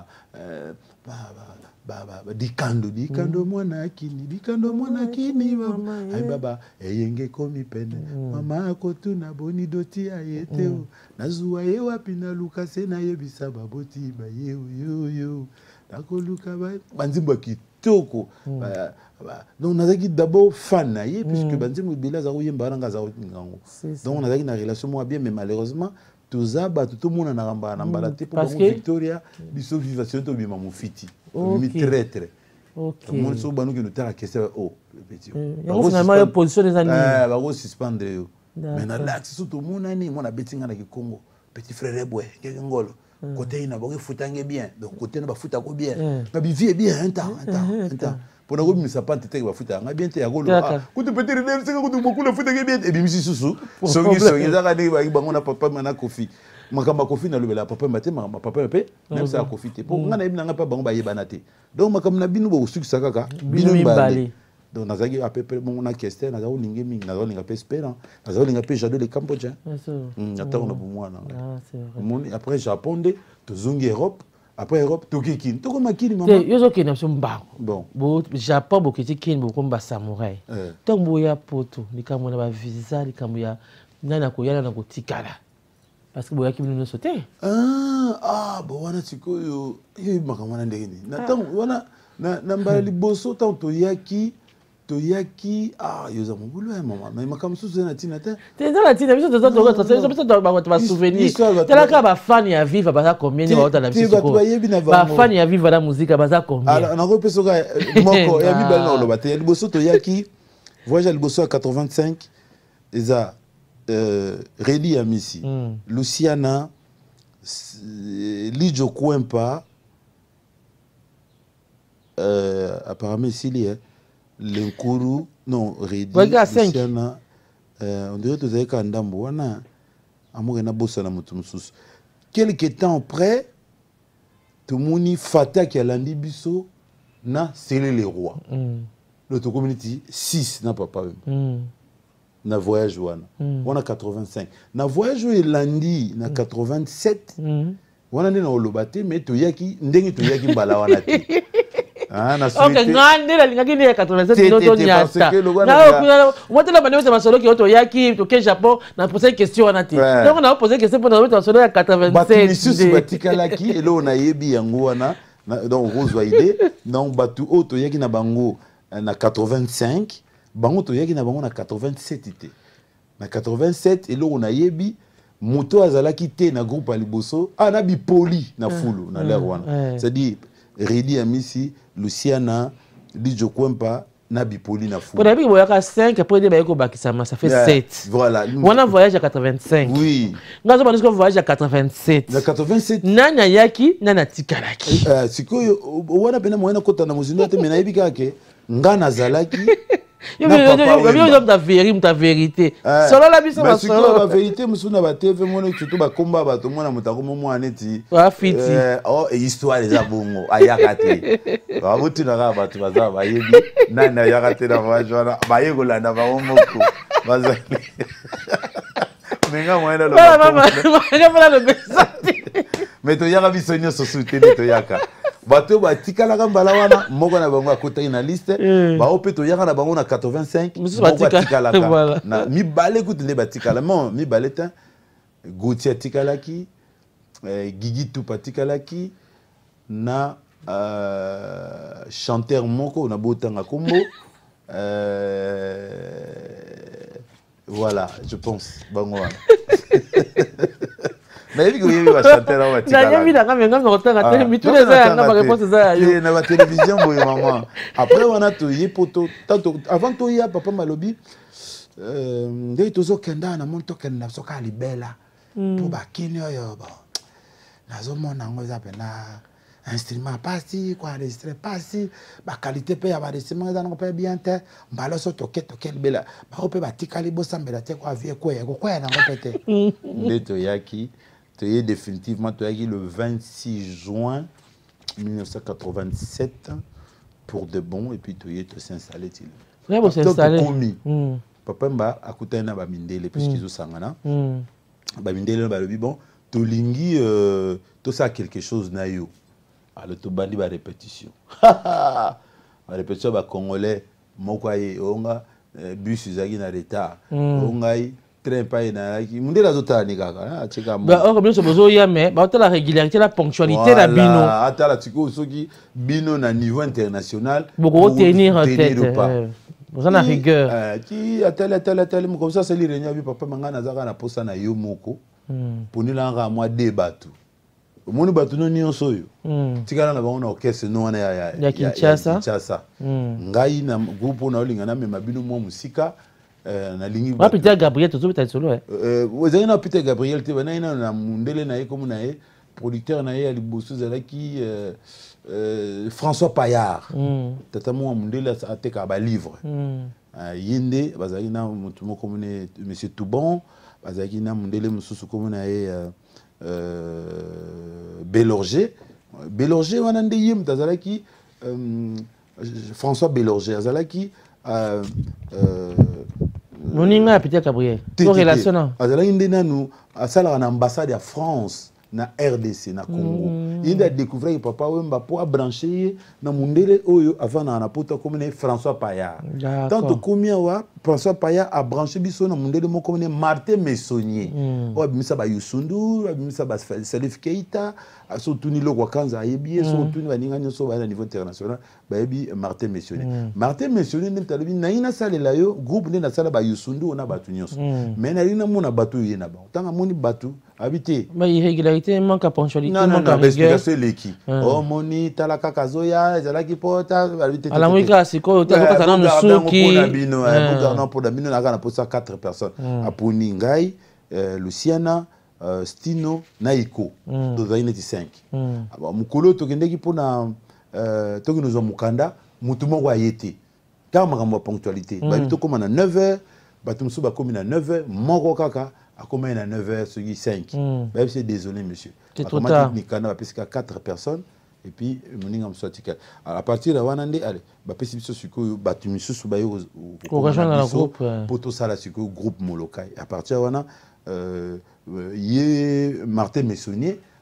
dikando mwana kini mama ayimba eyenge komi pene mama akotuna boni doti ayete nazuwa ye wapi na lukase na yebisa baboti ba yo nakoluka banzimbo kitoko donc nazaki d'abord fan na ye puisque banzimbo bila za oyemba nga za ngango donc nazaki na relation moi bien mais malheureusement tozaba tout le monde na ramba na mbala te pour Victoria biso vivation to bima mufiti mi traître ok mon so banu que nous t'a question oh le petit finalement position des amis ba go suspendre yo mais na l'axe so to mona ni mona betinga na Congo petit frère boy ke ngolo côté ina ba futange bien donc côté na ba futa ko bien na bi vie bien un temps pour nous mais ça pas tete ba futa nga bien te ya golo ko to petit relève c'est ko to beaucoup la futa bien et bimisi susu songi za ka ba bango na papa mana kofi makamba kofi na lobela papa mate ma papa pe même ça kofi te pour nga na ibina nga pa bango ba yebana te donc makamba na binu bo suki kaka binu mbali donc nazaki à peu près mon na question na zawo linge mingi na zawo linga pe espérant na zawo linga pe jado le cambodgien attends on a pour moi mon après japonais to zungi Europe après Europe tokikin to ko makini mama yo zo kina so mbango bon Japon bo kitikini bo komba samouraï to mboya poto likambo na ba visa likambo ya nana ko yana na ko tikala parce que boya ki bino sauter bon wana tikoyo yo makamana ndeni na tango wana na mbala liboso tanto toyaki yoza mobulu ya mama mais makambo susu na tina te teza la tina biso teza to ba souvenir tela ka ba fan ya viva baza combien ba ota na biso ba fan ya viva la musique baza combien alors na ko peso ka moko ya mibali na loba te liboso toyaki voyage liboso à 85 eza Reli ya Misi Luciana Lijo Kwempa apparemment ici Lenkuru non Redi Luciana on dirait que vous avez ndambo wana amour na bossa na mutu mususu quelque temps après tout moni fata qui a landi biso na Célé les rois l'autre community 6 na papa na voyage wana wana 85 na voyage landi na 87 wana nde na olobate mais toyaki ndenge toyaki mbala wana te. Ah, na souhaité. Ok, ngande la lingaki ne 87 no to nyata. Na moi te la bande c'est masolo ki otoyaki to ke Japon na poser question wana te. Donc on a posé question pour na masolo ya 87. Batu misusu batikalaki elo na yebi yango wana donc Rose Waide donc batu otoyaki na bango na 85 bango toyaki na bango na 87 te. Na 87 elo on a yebi moto azalaki te na groupe aliboso na bipoli na fulu na l'air wana. C'est-à-dire Redi Amisi, Luciana, Lijo Kwempa, na bipoli na fulu. Pour d'habitude, il y a 5, après il y a Bakisama, ça fait 7. Voilà. On a voyagé à 85. Oui. Nous avons voyagé à 87. À 87. Nana Yaki, Nana Tikalaki. C'est que, on a peine moyen de côté na muzina te mena ibika ke, ngana zalaki. Il y a ta vérité. Selon la biso ba solo la vérité musuna ba TV mona tutu ba komba ba to mona mutako mo aneti. Wa fiti. Oh histoire les abongo ayakate. Ba mutu na ga ba tu baza ba yebi nana ayakate na ba jona ba yegola na ba moko. Baza. Menga moyen la maman, le besati. Mais to yaka bisonyo so soutenir to yaka. Bato ba tikala ka mbala wana moko na bango akota na liste ba opeto yaka na bango na 85 moko tikala ka na mi balé kutile ba tikala mon mi baleta Gauthier tikalaki Guigui Tupa tikalaki na chanteur moko na botanga kombo voilà je pense bango wana. Mais il y a chanter là la télévision maman après on a tout y poto avant tout y a papa malobi dès toujours kenda na monto kenda soka libela pour ba kinyo yo ba nazo mona ngoza pena instrument passi quoi enregistrer passi ba qualité pe ya ba instrument za ngo pe bien te mbalo so toke libela ba pe ba tikali bosambela te kwa vie kwa na ngo pete ndeto yaki. Tu définitivement le 26 juin 1987 pour de bon et puis tu s'installer. Très bon s'installer. Papa mba akuta na ba mindele puisqu'ils ont sangana. Ba mindele ba lobi bon to lingi to ça quelque chose na yo. Alors to bandi ba répétition. Ba répétition ba congolais moko ay onga bus zaki na retard. Ongai mundela zotani kaka cheka ba o bien so bozo ya mais ba la régularité la ponctualité la bino ata la tiko soki bino na niveau international beaucoup tenir en tête vous en a rigueur qui atala comme ça c'est li réunion bi papa mangana zaka na posa na yo moko ponila nga moi debatu omoni batu no nyonso yo tikala na bango na orchestre no wana ya Kinshasa ngai na groupe na olinga na mema bino mo musika na lingi ba Peter Gabriel to ta solo vous na Peter Gabriel te bana na mundele na comme na producteur na ya liboso zalaki François Payard tata mo mundele ateka ba livre yinde bazaki na mutu moko mone monsieur Toubon bazaki na mundele mususu comme na Bélorger wana nde yim tazalaki François Bélorger azalaki Moninga Peter Gabriel. Ton relation. Azalaki nde nanu asala na ambassade ya France na RDC na Congo. Il a découvert que papa Wemba pour brancher na mundele oyo avant na pota comme François Payard. Tant combien wa François Payard a branché biso na mundele mo comme Martin Messonnier. O bimisa ba Yusundu, bimisa ba Salif Keita, so tuni lo kwakanza yebi, so tuni baninga nyoso ba na niveau international, ba yebi Martin Messonnier. Martin Messonnier nem talobi na ina sala la yo groupe ne na sala ba Yusundu ona batu nyoso. Mais na ina mona batu yena ba. Tanga moni batu habité. Ba irrégularité manque à ponctualité, manque à rigueur. C'est l'équipe. Oh moni talaka kazoya ezalaki pota habité. Ala mwika siko utazoka sana nusuki. Non pour la bino na kana posa 4 personnes. Aponi ngai Luciana Stino Naiko dozayine ti 5. Aba mukolo tokendeki pona toki nous mukanda mutu moko ayete. Kama makambo ponctualité. Ba bito koma na 9h, batu musu ba komi na 9h, moko kaka akoma na 9h soki 5. Ba c'est désolé monsieur. C'est trop tard. Mikana ba pesika 4 personnes. Et puis moninga msotika à partir de wanande allez ba pesi biso siko batu misusu ba yo ko rejoindre le groupe poto sala siko groupe molokai à partir wana ye Martin Messonnier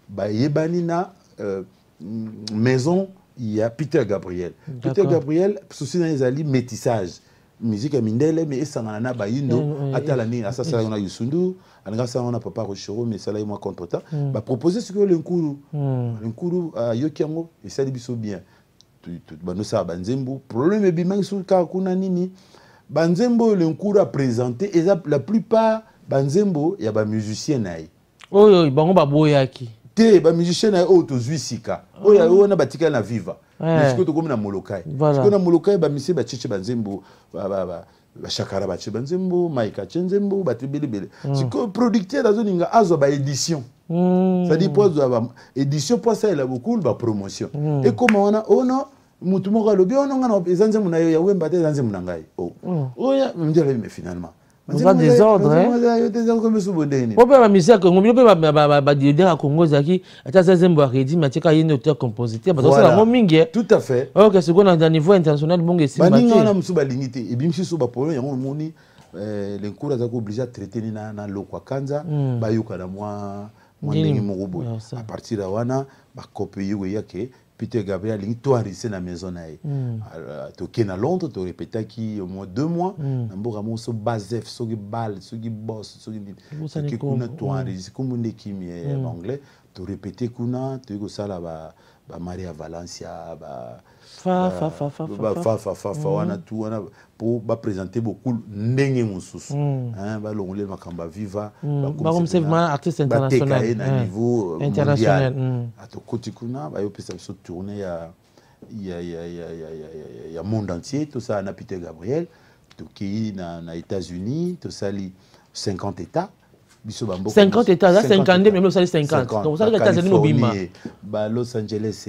bayebani na maison il y a Peter Gabriel. Peter Gabriel souci na ezali métissage musique ya mindele mais esangana na bayindo atala ni asasa na Yusundu anga sa na papa Rochero mais ça là moi contre temps ba proposer ce que le nkuru yokiango et ça biso bien tout ba no sa banzembo problème bimang sur ka kuna nini banzembo le nkuru a présenté et la plupart banzembo ya ba musicien naï oyo bango baboyaki te ba musicien naï auto zuisika oya ona batika na viva mais to comme na molokai parce na molokai ba misi ba chiche banzembo ba shakara ba chiche banzembo maika chenzembo ba tebele c'est que producteur dans une azo ba édition ça dit pour édition pour ça il a beaucoup ba promotion et comment on a mutu moko lobi on ngana ezanzembo na yo ya wemba te ezanzembo na ngai oya m'dire mais finalement on va désordre on peut la musique Congo on peut ba dire à Congo zaki ata zazembo a rédit mais tika yene auteur compositeur parce que ça la mingi tout à fait OK c'est qu'on a niveau international bon que c'est baninga na musu ba lingité et bimsi so ba problème yango moni les cours za ko obligé à traiter na lokwa kanza ba yoka na moi ndenge moko à partir de wana ba copie yo yake Peter Gabriel lingi to arisé na maison nae to kena Londres to répéta qui au moins 2 mois na mboka mo so bazef so gi bal so gi boss so gi ki kuna to arisé comme une équipe anglais to répéter kuna to go sala ba Maria Valencia ba wana tout wana pour ba présenter beaucoup ndenge mususu hein ba longole makamba viva ba comme c'est vraiment artiste international à niveau international ato kotikuna ba yo pesa so tourner ya monde entier tout ça na Peter Gabriel to ki na États-Unis to sali 50 états 50 états, là 52, même ça 50. Donc ça les États-Unis mobima. Ba Los Angeles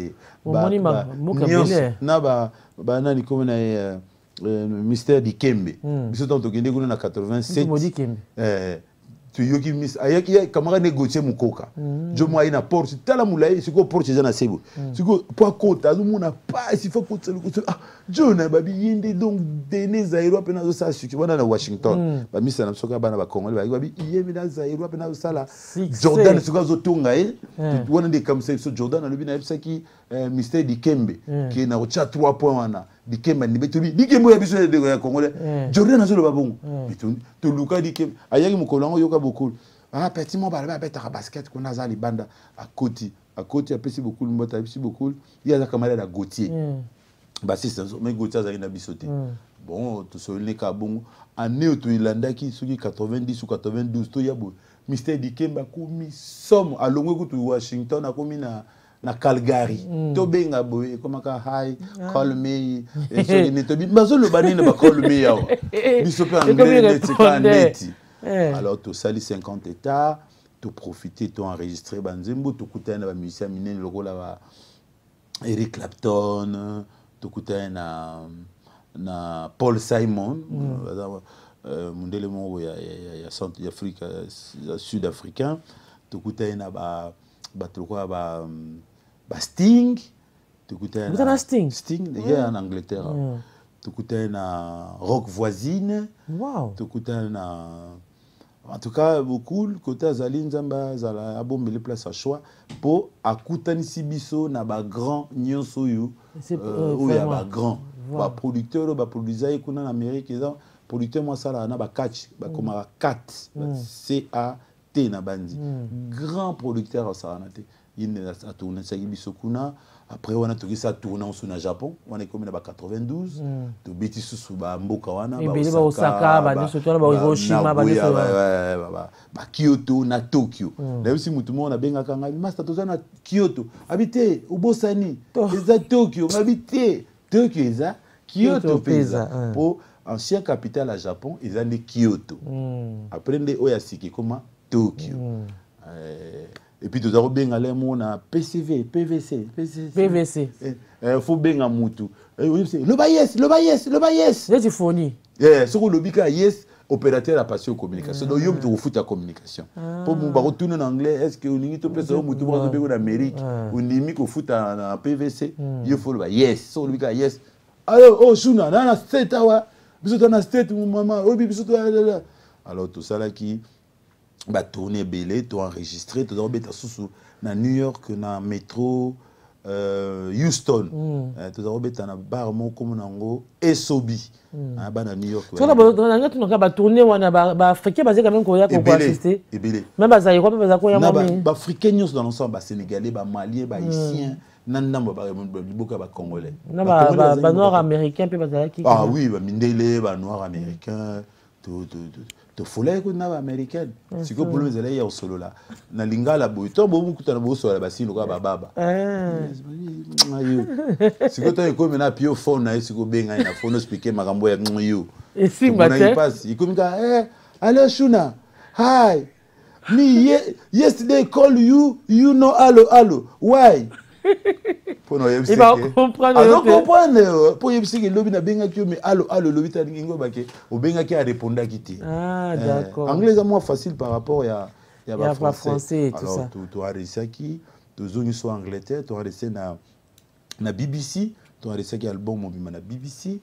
ba nani comme na Mystère Dikembe. Biso tant tokende kuna na 87. Tu yoki mis ayaki kamara négocier mukoka. Jo moi ina porte tala mulai siko porte za na sebo. Siko po kota azumuna pas il faut que ah John babi yende donc dene Zairo pena zo sa suki wana na Washington. Ba misa na soka bana ba Congolais babi yemi na Zairo pena zo sala. Jordan siko zo tonga wana de comme ça Jordan na lobi na epsa ki Mystère Dikembe qui na ocha 3 points wana Dikembe ni betubi Dikembe ya biso de Congolais. Jordan na zo ba bongo. To luka Dikembe ayaki mukolango yoka beaucoup. Ah, petit mon balba bête à basket qu'on a za libanda à côté a pesi beaucoup le mot a pesi beaucoup il y a la camarade à Gauthier bah c'est ça mais Gauthier ça il a bisoté bon tout ce le cas bon année au Irlanda qui sur 90 ou 92 to yabo Mystère Dikembe komi somme à longue to Washington a komi na Calgary to benga boy comme ka hi call me et so ni to bi bazo le banine ba call me yawo biso pe anglais c'est pas net. Alors, tu sali 50 états, tu profites, tu enregistré Banzembo, tu écoutes un musicien miné, le rôle là, Eric Clapton, tu écoutes un Paul Simon, Mundele Mongo, il y a Centre-Afrique, Sud-Africain, tu écoutes un Sting, tu écoutes un Sting, il y a en Angleterre. Tu écoutes un Rock Voisine, tu écoutes en tout cas, beaucoup, côté Azali Nzamba, Zala, Abombe, les places à choix, pour Akutani Sibiso, na ba grand nyonso yu, où il y a ba grand, ba producteur, ba produiseur, il y a en Amérique, producteur, moi, ça, là, na ba catch, ba comme un cat, C-A-T, na bandi, grand producteur, ça, na te, il a tourné, ça, il y après on a tourné ça tourné en sous na Japon on est comme na 92 to biti sous ba mboka wana ba Osaka ba surtout ba Hiroshima ba Kyoto na Tokyo là si mutu mo na benga kanga master to na Kyoto habité ubosani eza Tokyo habité Tokyo eza Kyoto pesa pour ancien capitale à Japon ils ont Kyoto après les oyasiki comme Tokyo et puis tout à l'heure bien aller mon PCV PVC il faut bien à mutu le bayes les phonies ce que le bika yes opérateur a passé aux communications donc yom tu fout ta communication pour mon retourner en anglais est-ce que on dit tout peut mutu pour bien en Amérique on dit mi ko fout en PVC il faut le yes so le bika yes alors oh shuna na state awa biso na state maman oh biso alors tout ça là qui bah tourner belé, tu enregistré, tu dois mettre sous na New York, na métro Houston, tu dois mettre na bar mon comme nango Esobi, bah na New York. Tu vois là, tu n'as pas tourné ou na bah africain basé quand même qu'on y a pour assister. Même bah ça y est quoi, bah quoi y a moi. Bah africain nous dans l'ensemble, bah sénégalais, bah malien, bah haïtien. Nanda ba congolais. Bah noir américain puis bah qui. Ah oui, bah mindele, bah noir américain, to folé ko na ba américaine. Si ko pour les aller au solo là. Na lingala boy, to bo mukuta na bo solo ba sino ka ba baba. Si ko to ko mena pio phone na si ko benga na phone speaker makambo ya yo. Et si matin. Il comme ka allez Shuna. Hi. Me yesterday call you, you know allo. Why? Il va comprendre. Alors comprendre pour y que lobby na benga ki mais allo lobby ta ngo ba ke o benga ki a répondre ki ti. Ah d'accord. Anglais est moins facile par rapport à ba français et tout ça. Alors tu as réussi qui tu zone soit Angleterre, tu as réussi na BBC, tu as réussi qui album mon na BBC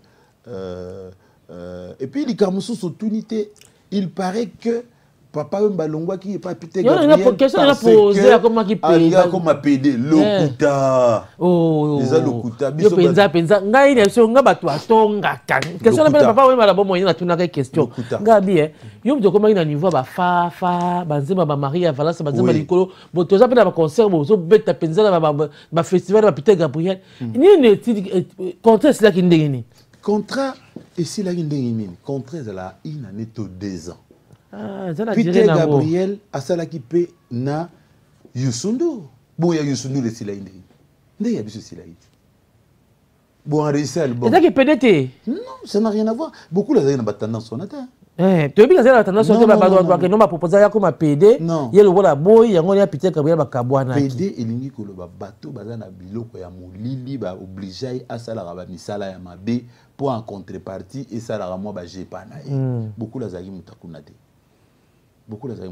et puis les camusu sont unité, il paraît que papa Mbalongwa qui est pas Peter Gabriel. Il y a une question à poser à comment qui paye. Il a comme PD lokuta. Oh. Les lokuta. Yo penza. Ngai ne so nga batu atonga kan. Question na papa we mala bomo ina tuna question. Ngabi yo mto comment ina niveau ba fa banzema ba Maria Valence banzema likolo. Bo toza pe na ba concert bo so beta penza na ba festival ba Peter Gabriel. Ni ne contrat c'est là qui ndengeni. Contrat et c'est là qui ndengeni. Contrat c'est là il en est au 2 ans. Peter Gabriel a ça qui peut na Youssou. Bon, il y a Youssou le Silaïne. Il y a Youssou Silaïne. Bon, on réussit à le bon. C'est ça qui peut être. Non, ça n'a rien à voir. Beaucoup de gens ont tendance à ça. Tu as vu que la tendance à ça, que non, ma proposition comme PD. Non. Il y a le voilà boy, il y a Peter Gabriel bakabwana. PD et lingi ko le bateau bazana biloko ya molili ba obligé à ça la ba misala ya mabe pour en contrepartie et ça la moi ba jepa na. Beaucoup la zagi mutakunate. Beaucoup de gens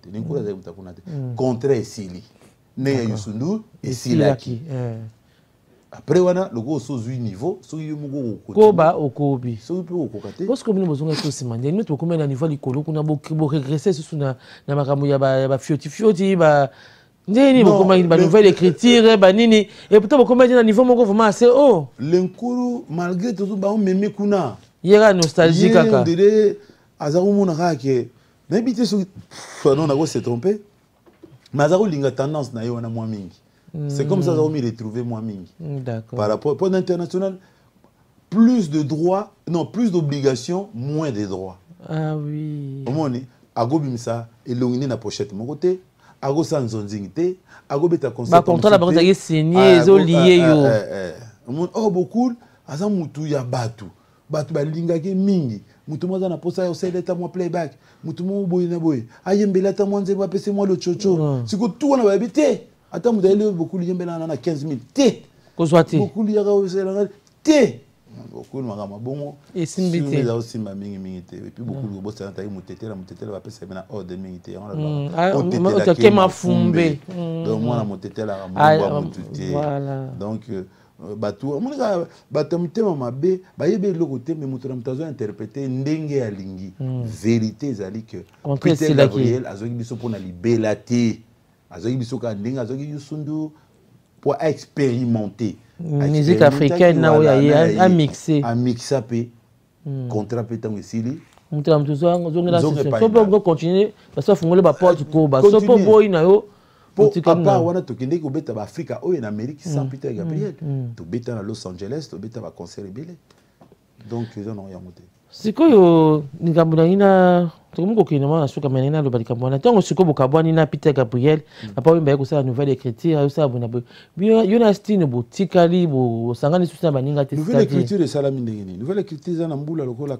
ont contre Sili. Ne Youssou et Silaki. Après voilà le gros sous niveau, sous yugo koba okobi. Sous peu okokate. Parce que nous besoin de tout manje. Nous comme na niveau likolo kuna bo régresser sur na makambo ya ba fioti ba ndeni bo comme ba nouvelle écriture ba nini et pourtant comme na niveau moko vraiment assez haut. L'enkuru malgré tout ba on meme kuna. Yera nostalgique kaka. Azaru mona ke n'habitez sur non on a se trompé mais Azaro linga tendance na yo na moi mingi c'est comme ça Azaro me retrouver moi mingi d'accord par rapport pour l'international plus de droits non plus d'obligations moins de droits ah oui au moins ago bimsa elongine na pochette mon côté ago sanzonzingité ago beta conseil ba contrat la banque a signé zo lié yo oh beaucoup Azam mutu ya batu ba linga ke mingi mutu moza na posa ya oseleta mo playback mutu mo boy na boy ayembela ta mwanze ba pese mo le chocho siko tout na ba bité ata mutu ele beaucoup yembela na 15000 té ko swati beaucoup li ya osela té beaucoup makama bongo et simbité là aussi ma mingi té et puis beaucoup de bossa na tayi mutetela ba pese na ordre mingi té on a ke mafumbe donc moi na mutetela mo mutu té donc batou batamutema mabe bayebe loko te mais mutu na mutazo interpréter ndenge ya lingi vérité ezali que Peter Gabriel azoki biso pona libela te azoki biso ka ndenge azoki Youssou pour expérimenter musique africaine na oya a mixer pe contrat pe tango esili mutu na mutazo ngela so po continuer parce que fungole ba porte ko ba so po boy na yo papa wana tokende ko beta ba Afrika o en Amérique sans Peter Gabriel to beta na Los Angeles to beta ba concert belé donc ils en ont ya monté sikoyo nikambo ina tokomuko kinama na suka menena lo balikambo na tango sikoyo bokabwani na Peter Gabriel papa wimba ko sa nouvelle écriture yo sa bona bo yo na style bo tikali bo sangani susa baninga te nouvelle écriture et salami ndengeni nouvelle écriture na mbula lokola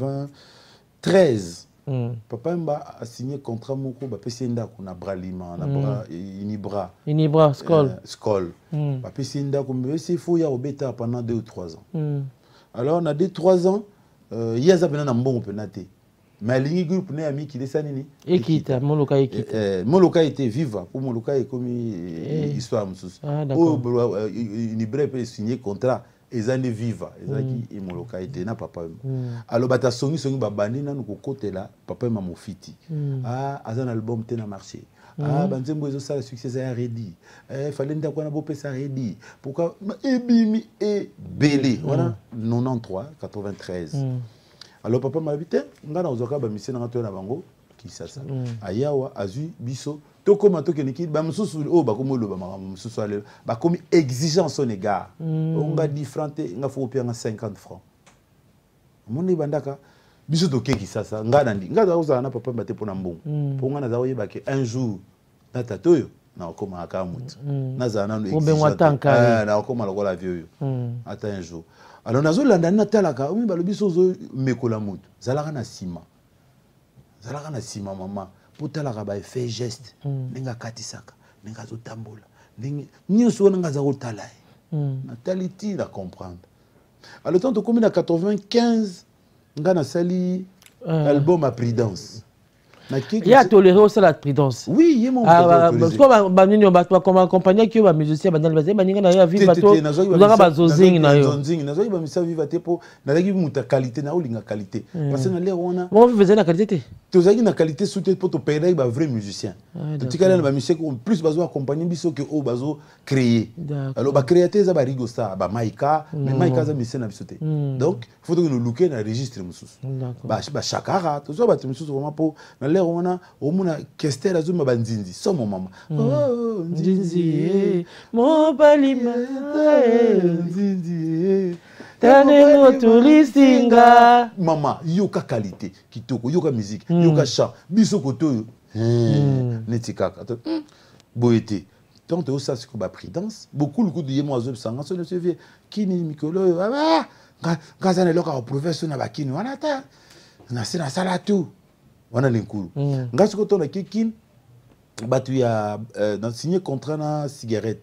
93 papa mba a signé contrat moko ba pesi ndako na Bralima na bra Inibra Skol ba pesi ndako mais c'est fou ya obeta pendant 2 ou 3 ans alors on a 2-3 ans yaza pena na mbongo penate mais lingi groupe ne ami qui desani ni ekita moloka ekita moloka était viva pour moloka est comme histoire mususu oh Inibra peut signer contrat ezane viva ezaki imoloka ete na papa alors bata songi babani nanu kokotela papa ma mofiti azana album te na marché banzembo ezo sala succès ya ready fallait ndako na bopesa ready pourquoi ebimi e belé voilà 93 93 alors papa m'a dit ngana ozoka ba mission na to na bango kisasa ayawa azui biso to koma to keniki ba mususu o ba komolo ba mama mususu ale ba komi exigence son égard on différente nga fo pia 50 francs moni bandaka biso to keki sasa ngana ndi ngana uzana na papa mbate pona mbongo po ngana za oyeba ke un jour na tatoyo na koma akamutu na zana no exigence na koma lokola vieux ata un jour alors nazo landa na talaka omi ba lobiso zo mekola mutu zalaka na sima mama pour talaka ba fait geste ninga katisaka ninga zo tambola ningi nyoso ninga za kotala na taliti la comprendre alors tant comme na 95 ngana sali album à Prudence. Il y a toléré aussi la Prudence. Oui, il y a mon parce que banini on comme accompagner qui va musicien banal bazé baninga na ya vivre bato zaka bazozing na yo na zo ba misa vivre te po na laki muta qualité na olinga qualité parce que na lero ona bon faisait la qualité to zaki na qualité soute pour to payer ba vrai musicien to tikala ba musicien plus bazo accompagner biso que o bazo créer alors ba créateur za ba rigo ça ba maika mais maika za musicien na biso te donc faut que nous looker na registre mususu ba chakara to zo ba mususu vraiment pour on a Kester azuma banzinzi so mon maman oh nzinzi mon palima nzinzi tanengo tulisinga mama yoka qualité kitoko yoka musique yoka chant biso koto netikaka boété tant que ça c'est que ba Prudence beaucoup le coup de yemo azo sanga so ne se vie kini mikolo ngaza ne loka professeur na bakini wana ta na sina sala tout wana linkuru ngasi ko tona kikin batu ya dans signé contrat na cigarette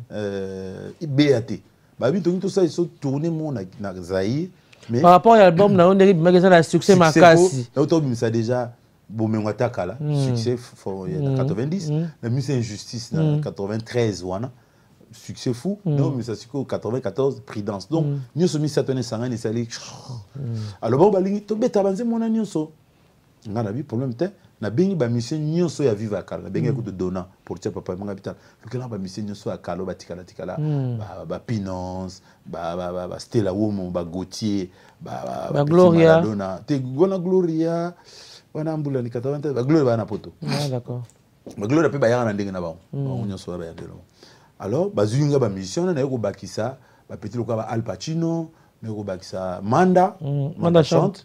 BAT ba bi to ça ils sont tourner mon na Zaïre mais par rapport à l'album na on est magasin la succès makasi na to ça déjà bomengwa takala succès en 90 la musique injustice na 93 wana succès fou non mais ça c'est qu'au 94 Prudence donc nous sommes mis satane sangani sali alors bon balingi to beta banze mona nyonso ngana bi problème te na bengi ba mission nyonso ya vivre akala na bengi ko de dona pour tia papa manga bital lokela ba mission nyonso akala ba tikala ba Pinance ba Stella Womo ba Gautier ba Gloria dona te gona Gloria wana mbula ni 80 ba Gloria ba na poto d'accord ba Gloria pe ba yana ndenge na ba nyonso ba ya ndelo alors ba zunga ba mission na ko bakisa ba petit loka ba Al Pacino na ko bakisa Manda chante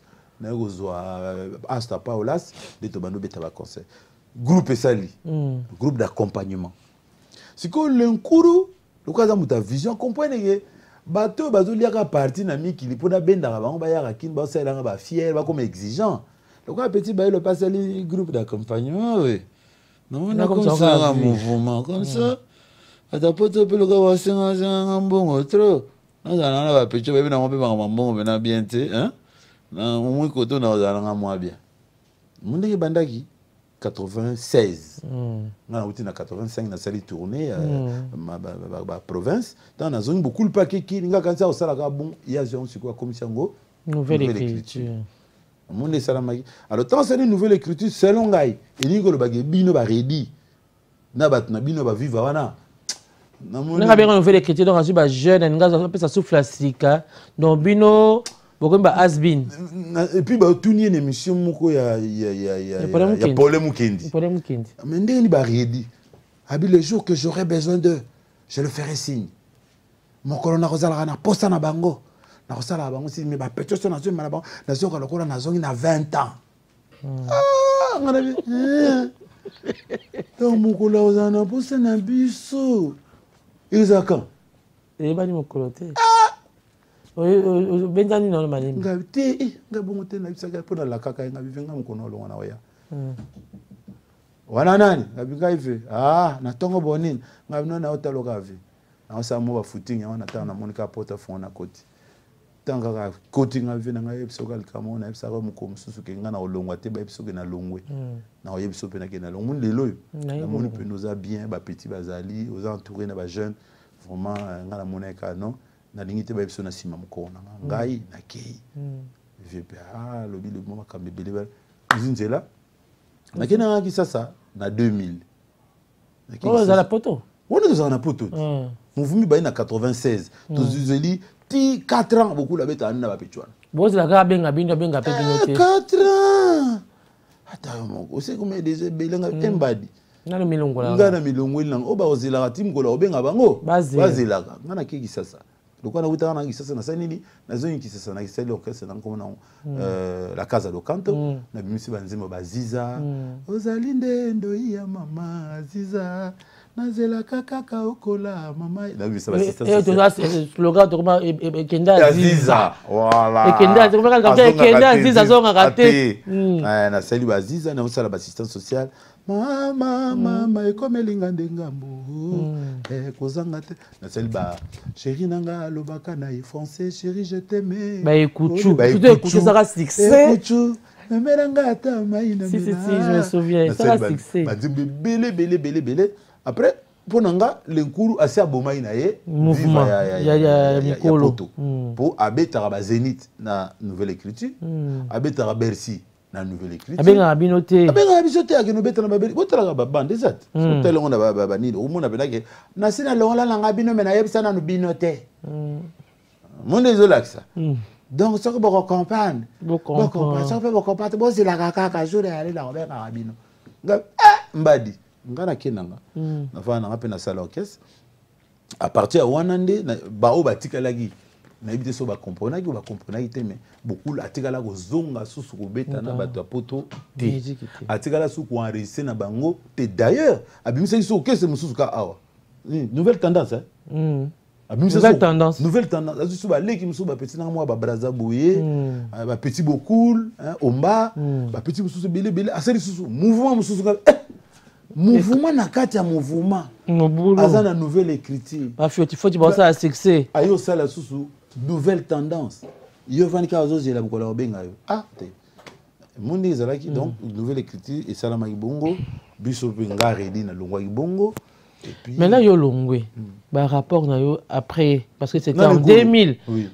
Asta Paulas de Tobando Betaba concert groupe Sali groupe d'accompagnement c'est que l'enkuru le cas de ta vision comprendre que bateau bazoliaka parti na mikili pona benda bango ba yaka kin ba sala ba fier ba comme exigeant le cas petit ba le passe ali groupe d'accompagnement oui non on a comme ça un mouvement comme ça atapoto pe le cas wa senga mbongo trop na ba pecho ba na ngombe ba mbongo na bien te hein na moi koto na ozalanga moi bien mundeki bandaki 96 na uti na 85 na sali tournée ma province dans na zone beaucoup le paquet qui nga kanza osala ka bon il y a zone quoi commission ngo nouvelle écriture monde salamaki alors tant c'est une nouvelle écriture selon ngai elingo lo bage bino ba ready na bat na bino ba vivre wana na bien nouvelle écriture donc azu ba jeune nga ça souffle africa donc bino Bokomba has been. Et puis bah tout ni une émission moko ya Paul Mukendi. Mais ndeni ba ready. Abi le jour que j'aurai besoin d'eux, je le ferai signe. Mon colonel Rosala na posta na bango. Na Rosala bango si mais ba pecho so na zo na bango. Na zo ko na zo na 20 ans. Ah, ngana bi. Donc mon colonel Rosala na posta na biso. Ezaka. Et bani mon coloté. Bendani non mali ngabite ngabongote na bisaka pona la kaka ngabivenga mkono lo wana oya wana nani ngabinga ive na tongo bonini ngabino na otaloka vi na osamo ba footing ya wana tana monika porta fona koti tanga ka koti ngavina ngayebisoka likamo na ebisaka mukomsusu ke ngana olongwa te ba ebisoke na longwe na oyebiso pe na ke na longwe lelo na moni pe noza bien ba petit bazali aux entourés na ba jeunes vraiment ngana moneka non nalingi te bayebiso na nsima mokolo na ngai nakei vieux père lobi le moment makambo ebele nzela nakei nangaki sasa na 2000 ozala poto wana tozala na poto movumi bayi na 96 tozuzeli ti 4 ans beaucoup labeta ani na bapetu wana bozela abenga bino pe bino te 4 ans ata yo moko osekoma déjà belenga embadi nano milongola ngana milongoli nanga o baozelaka ti mokolo obenga bango bazelaka nga nakeki sasa lokwa nakutaka nangi sasa nasali nini nazongi sasa nakisali orchestre nango na la casa do canto na bimisi banzembo baziza ozali ndendo ya mama aziza nazelaka kaka okola mama na bimisi basista slogan to koma ekenda aziza voilà ekenda aziza zonga te nasali baziza na osala basistance sociale mama ekomelinga ndengambo kozanga te nasali ba chéri nanga alobaka na français chéri je t'aime ba écoute ça va succès memelanga ata mai na si je me souviens ça va succès ba belé après ponanga lenkuru asi abomai na ye mouvement ya mikolo pour abetaka ba Zénith na nouvelle écriture abetaka Bercy na nouvelle écriture abenga bino te akino betana babeli botalaka babande zat tele on a banini omona benake na sina longola langa bino mena yebisa na bino te mon désolé ça donc ça que vous comprendre ça peut vous comprendre bon c'est la kaka jour aller la obenga bino mbadi ngana kenanga na fa na pe na salle orchestre à partir de wanande ba o batikalaki na ibite so ba comprendre te mais beaucoup atikala ko zonga susu ko beta na bato poto te atikala su ko enregistrer na bango te d'ailleurs abimisa so orchestre mususu ka awa nouvelle tendance nouvelle tendance azu ba leki mususu ba petit na moi ba braza boye ba petit beaucoup omba ba petit mususu bele asali susu mouvement mususu mouvement na kati ya mouvement azana nouvelle écriture ba faut tu penser à succès ayo sala susu nouvelle tendance yo vani ka ozozela bukola obenga yo te mundi ezalaki donc nouvelle écriture et salama ibongo biso penga redi na longwa ibongo et puis mais là yo longwe ba rapport na yo après parce que c'était en 2000 oui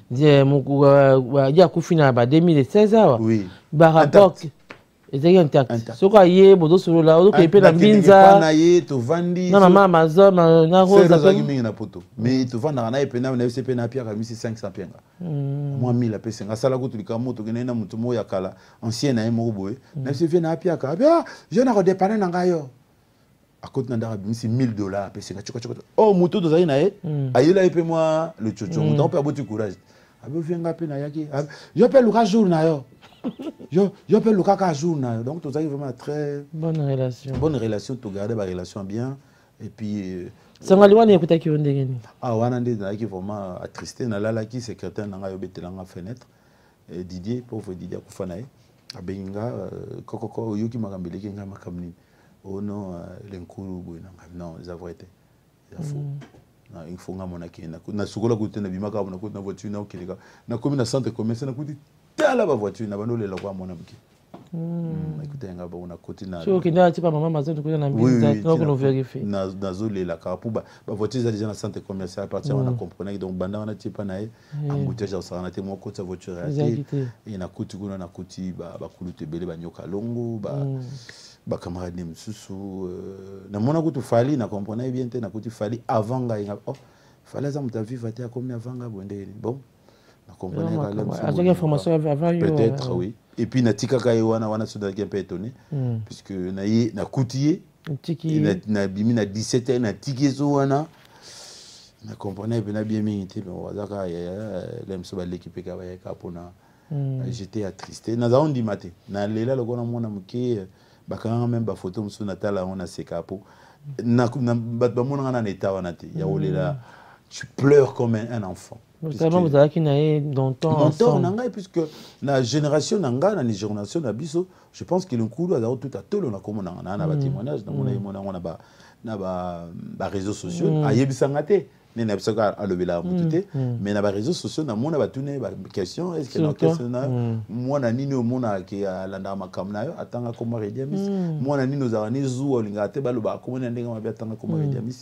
ya kufina ba 2016 oui ba rapport ezali intact soka ye bodo solo la odo kepe na binza na ye to vandi na mama Amazon na rosa to mingi na poto mais to vanda na epena na FCP na pia kamisi 500 penga moi 1000 pesa ngasala ko tulika moto kena na mutu mo ya kala ancien na mo boye na FCP na pia ka bia je na redépanner na ngayo akoti na ndara bimisi $1000 pesa nga choko oh mutu to zali na ye ayela epe moi le chocho mutu pe aboti courage abe venga pe na yaki yo pe luka jour na yo yo peux le caca jour donc tu as vraiment très bonne relation tu garder la relation bien et puis ça m'a loin écouter qui on dégage wana ndé qui vraiment attristé na lala qui secrétaire na yo betelanga fenêtre et Didier pauvre Didier kufanaye abenga kokoko yoki makambeleki nga makamni oh non l'enkuru boy non ça vrai été ça faux na il faut nga monaki na sukola kutena bimaka na kutena voiture na okilika na komi na centre commercial na kuti tala ba voiture na bano lela kwa mona mki écoutez nga ba on a côté na so kinda ti pa mama Amazon to na mbinza to ko vérifier na zo lela ka pour ba voiture za déjà na centre commercial à partir on a comprenait donc banda on a ti pa na embouteillage au sana te mo ko ta voiture et na kuti kuna na kuti ba kulute bele ba nyoka longo ba camarade msusu na mona kutu fali na comprenait bien te na kuti fali avant nga oh fallait ça muta vivre te comme avant nga bonde bon peut-être oui et puis na tikaka wana soda qui un peu étonné puisque na koutier na bimi na 17 ans na tikezo wana na comprenait bien minité mais wazaka l'aime so ba l'équipe ka ba ka pona j'étais attristé na zaon di maté na lela lokona mona muke bakanga même ba photo musu na tala on a sekapo na ba mona na état wana te ya olela tu pleures comme un enfant. Notamment vous avez qui n'a dans temps puisque la génération nanga na génération na biso je pense que le coup a tout à tout on a comme on a ba témoignage on a ba réseaux sociaux ayebisanga te ne na bisaka alobela mutute mais na ba réseaux sociaux na mona ba tune ba question est-ce que na question na mwana nini o mona ke alanda makamna yo atanga comme Rediamis mwana nini ozara ni zuo linga te baloba comme na ndenga mabia atanga comme Rediamis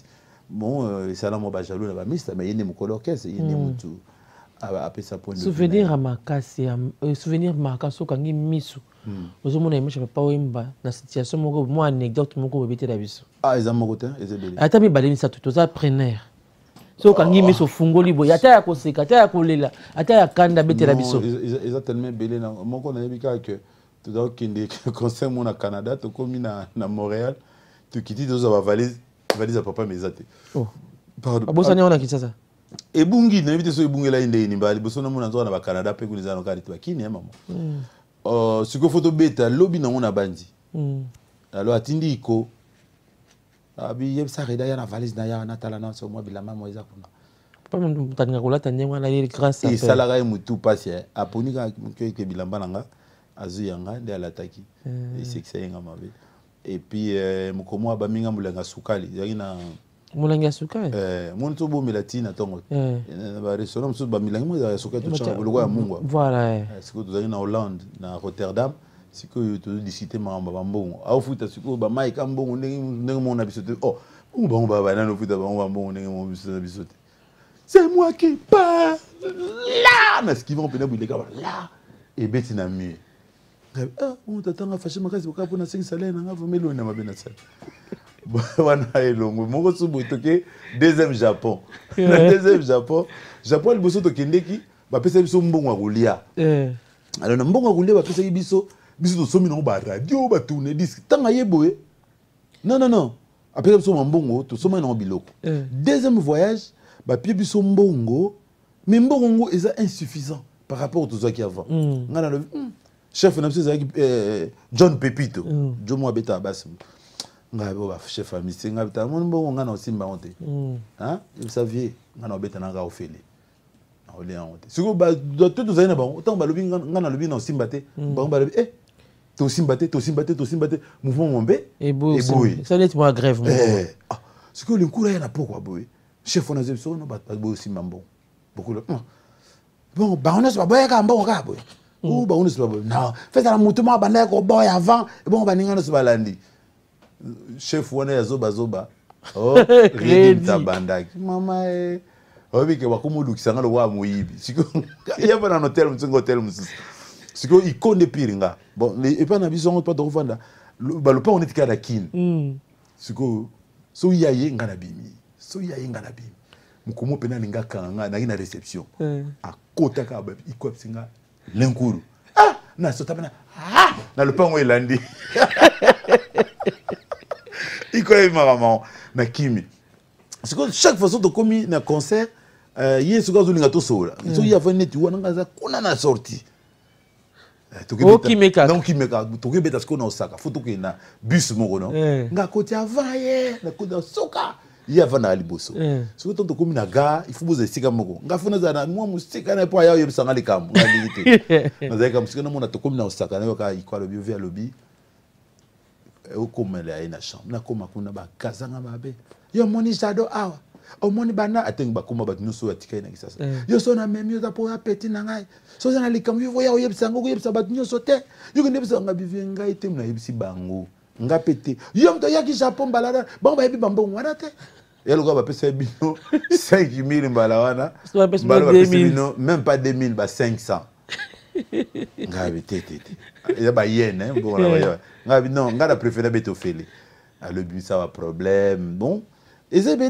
bon ça là moi ba jaloux là mista mais yene mukolo orchestre yene mutu après ça point de souvenir à makasi souvenir makaso kangi misu ozomona imesha papa wemba na situation moko moi anecdote moko bebete la biso eza moko te eza belé ata mi baleni sa tuto za preneur so kangi miso fungoli boy ata ya koseka ata ya kolela ata ya kanda bete la biso eza tellement belé na moko na yebika que tout à kende concert mon na Canada to komi na Montréal to kiti doza ba valise à papa mezate pardon abosani ona kitasa ebungi na éviter so ebungela inde ni mbali bosona mona nzo na ba Canada pe kuliza no kali to kini ya maman siko photo beta lobby na ngona bandi alors atindi iko abi yebsa reda ya na valise na ya na tala na so mo bilama mo eza kuna pas même tanga kolata nyenga na grâce et ça la ga mutu passe aponi ka ke bilamba nanga azu yanga nde alataki et c'est que ça yanga mabe et puis mukomo abaminga mulenga sukali yaki na mulenga sukali mon to bo melatina tongo ba restaurant so ba milangi mo ya sukali to changa boloko ya mungwa voilà c'est que tu na Hollande na Rotterdam c'est que tu discuter mamba bambongo au futa siko ba Mike ambongo ndenge mo na bisote bon ba na no futa ba mbongo ndenge mo bisote c'est moi qui pars là na skiva on peut na là et beti na mieux on t'attend à fâcher ma case pour qu'on a 5 salaires na vomelo na mabena ça wana elongo moko subu toke deuxième Japon le bosso to kendeki ba pesa biso mbongo akolia alors na mbongo akolia ba pesa biso to somi na ba radio ba tourner disque tanga yeboye non après biso mbongo to soma na biloko deuxième voyage ba pie biso mbongo mais mbongo est insuffisant par rapport aux autres qui avant ngana le chef na biso John Pepito Jomo Abeta Basim ngabo ba chef ami singa bita mon mbongo ngana osimba honte hein vous saviez ngana obeta na ga ofele na ole honte siko ba tout tous aina ba autant ba lobi ngana lobi na osimba te ba lobi to simba te mouvement mombe et boy ça net moi grève siko le cours ya na pourquoi boy chef on a zepso no ba boy osimba mbongo beaucoup bon ba on est ba ka mbongo ka boy ou ba on est ba non fait ça la mouvement ba ko boy avant et bon ba ninga no se balandi chef wana ya zoba redi tabandaki mama obike wakumulukisanga lo wa moyibi siko yaba na hotel hotel siko ikonde piringa bon et pas na biso pas de revanda ba lo pas on est kada kin siko so yaye ngana bimi mukomo pena ninga kanga na réception a kota ka ba iko singa lenkuru na so tabana na le pango elandi il connaît maman na kimi c'est que chaque fois que commis na concert yesu ka zulinga to sola so ya fa neti wana ngaza kuna na sortie donc kimeka to ke beta skona osaka photo ke na bus moko no nga koti avaye na kota soka ya va na liboso so to commis na ga il faut vous esika moko nga funa za na moi musika na po ya yebisanga likambo nga limite na zaka musika na mona to commis na osaka na ka ikwa lobi via lobi okomela ina chambre na koma kuna ba kazanga mabe yo moni jado awa o moni bana atenga ba koma ba nyuso atika ina kisasa yo so na memi yo za po apeti na ngai so za na likamu yo ya oyebisa ngo yebisa ba nyuso te yo ke nebisa nga bivie ngai te na yebisi bango nga pete yo mto ya ki Japon balada ba yebi bambo wana te yelo ko ba pesa bino 5000 mbala wana ba pesa bino même pas 2000 ba 500 ngabi tete ya ba yene bon la ngabi non ngada préféré beto fele le but ça va problème bon et c'est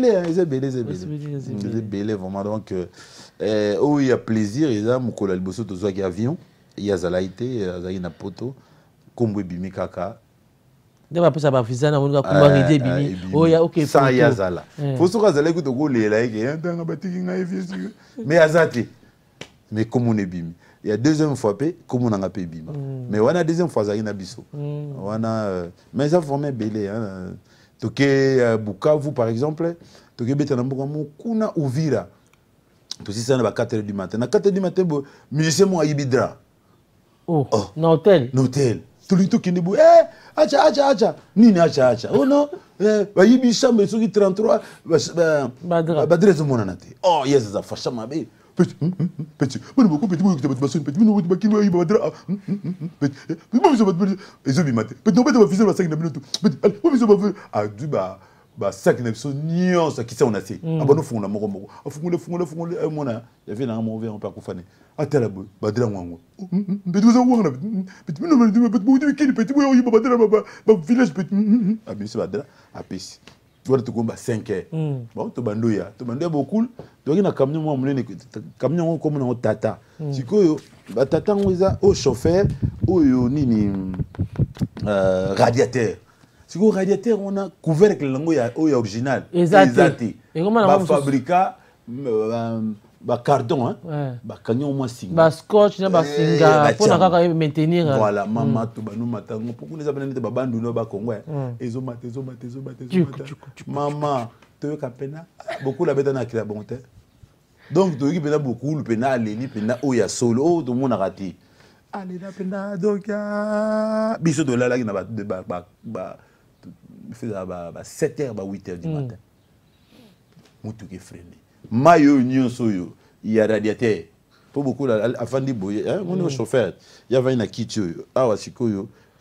belé vraiment donc il y a plaisir et là mukola liboso to zwa ki avion il y a zalaité azaki na poto kombo bimi kaka de ba pesa ba visa na wonga kuma ride bimi oya OK ça ya zala faut so ka zala kuto ko lela yake yantanga batiki ngai vieux mais azati mais comme on est bimi il y a deuxième fois comme on a payé bima mais on a deuxième fois ça ina biso on a mais ça formé belé hein toke Bukavu par exemple toke betana mboka mokuna Uvira to si ça na ba 4h du matin na 4h du matin bo musicien mo ayibidra na hôtel tout le temps qui ne bou acha nini acha oh non ba yibi chambre so 33 badre mona nate yes ça fasha mabe petit bon beaucoup petit beaucoup de basson petit nous ba kilo yiba badra petit bon ça petit ezo bi matin petit non ba fils ba 5 minutes petit bon ça ba duba ba sac na biso nyonso qui ça on a fait abano fungula moko fungula mona ya vient na mo vient on pas kufane atela bo badira ngwango beduza ngwana petit no me dit petit kini petit boyo yiba badira ba village petit abisi badira apesi voilà tout combat 5 heures bon to bandoya beaucoup donc na camion mo munene camion comme na tata sikoyo ba tata ngoza au chauffeur oyo nini radiateur. Si vous radiateur, on a couvert avec le langue original. Exact. Et comment on a fabriqué carton, canyon au moins signe. Scotch, singa pour la maintenir. Voilà, maman, tout nous matango. Pourquoi nous appelons des babandou no ba Congo? Ils maman, tu veux qu'apena beaucoup la bête na créé bonté. Donc tu veux pena beaucoup le pena leli pena oya solo, tout le monde a raté. Allez la pena donc biso de là qui n'a pas fait 7h, 8h du matin. Moutou qui est freiné. Mayo, union, soyo, il y a radiateur. Pour beaucoup, avant de boyer, mon chauffeur, il y avait une kitio. Ah, c'est quoi,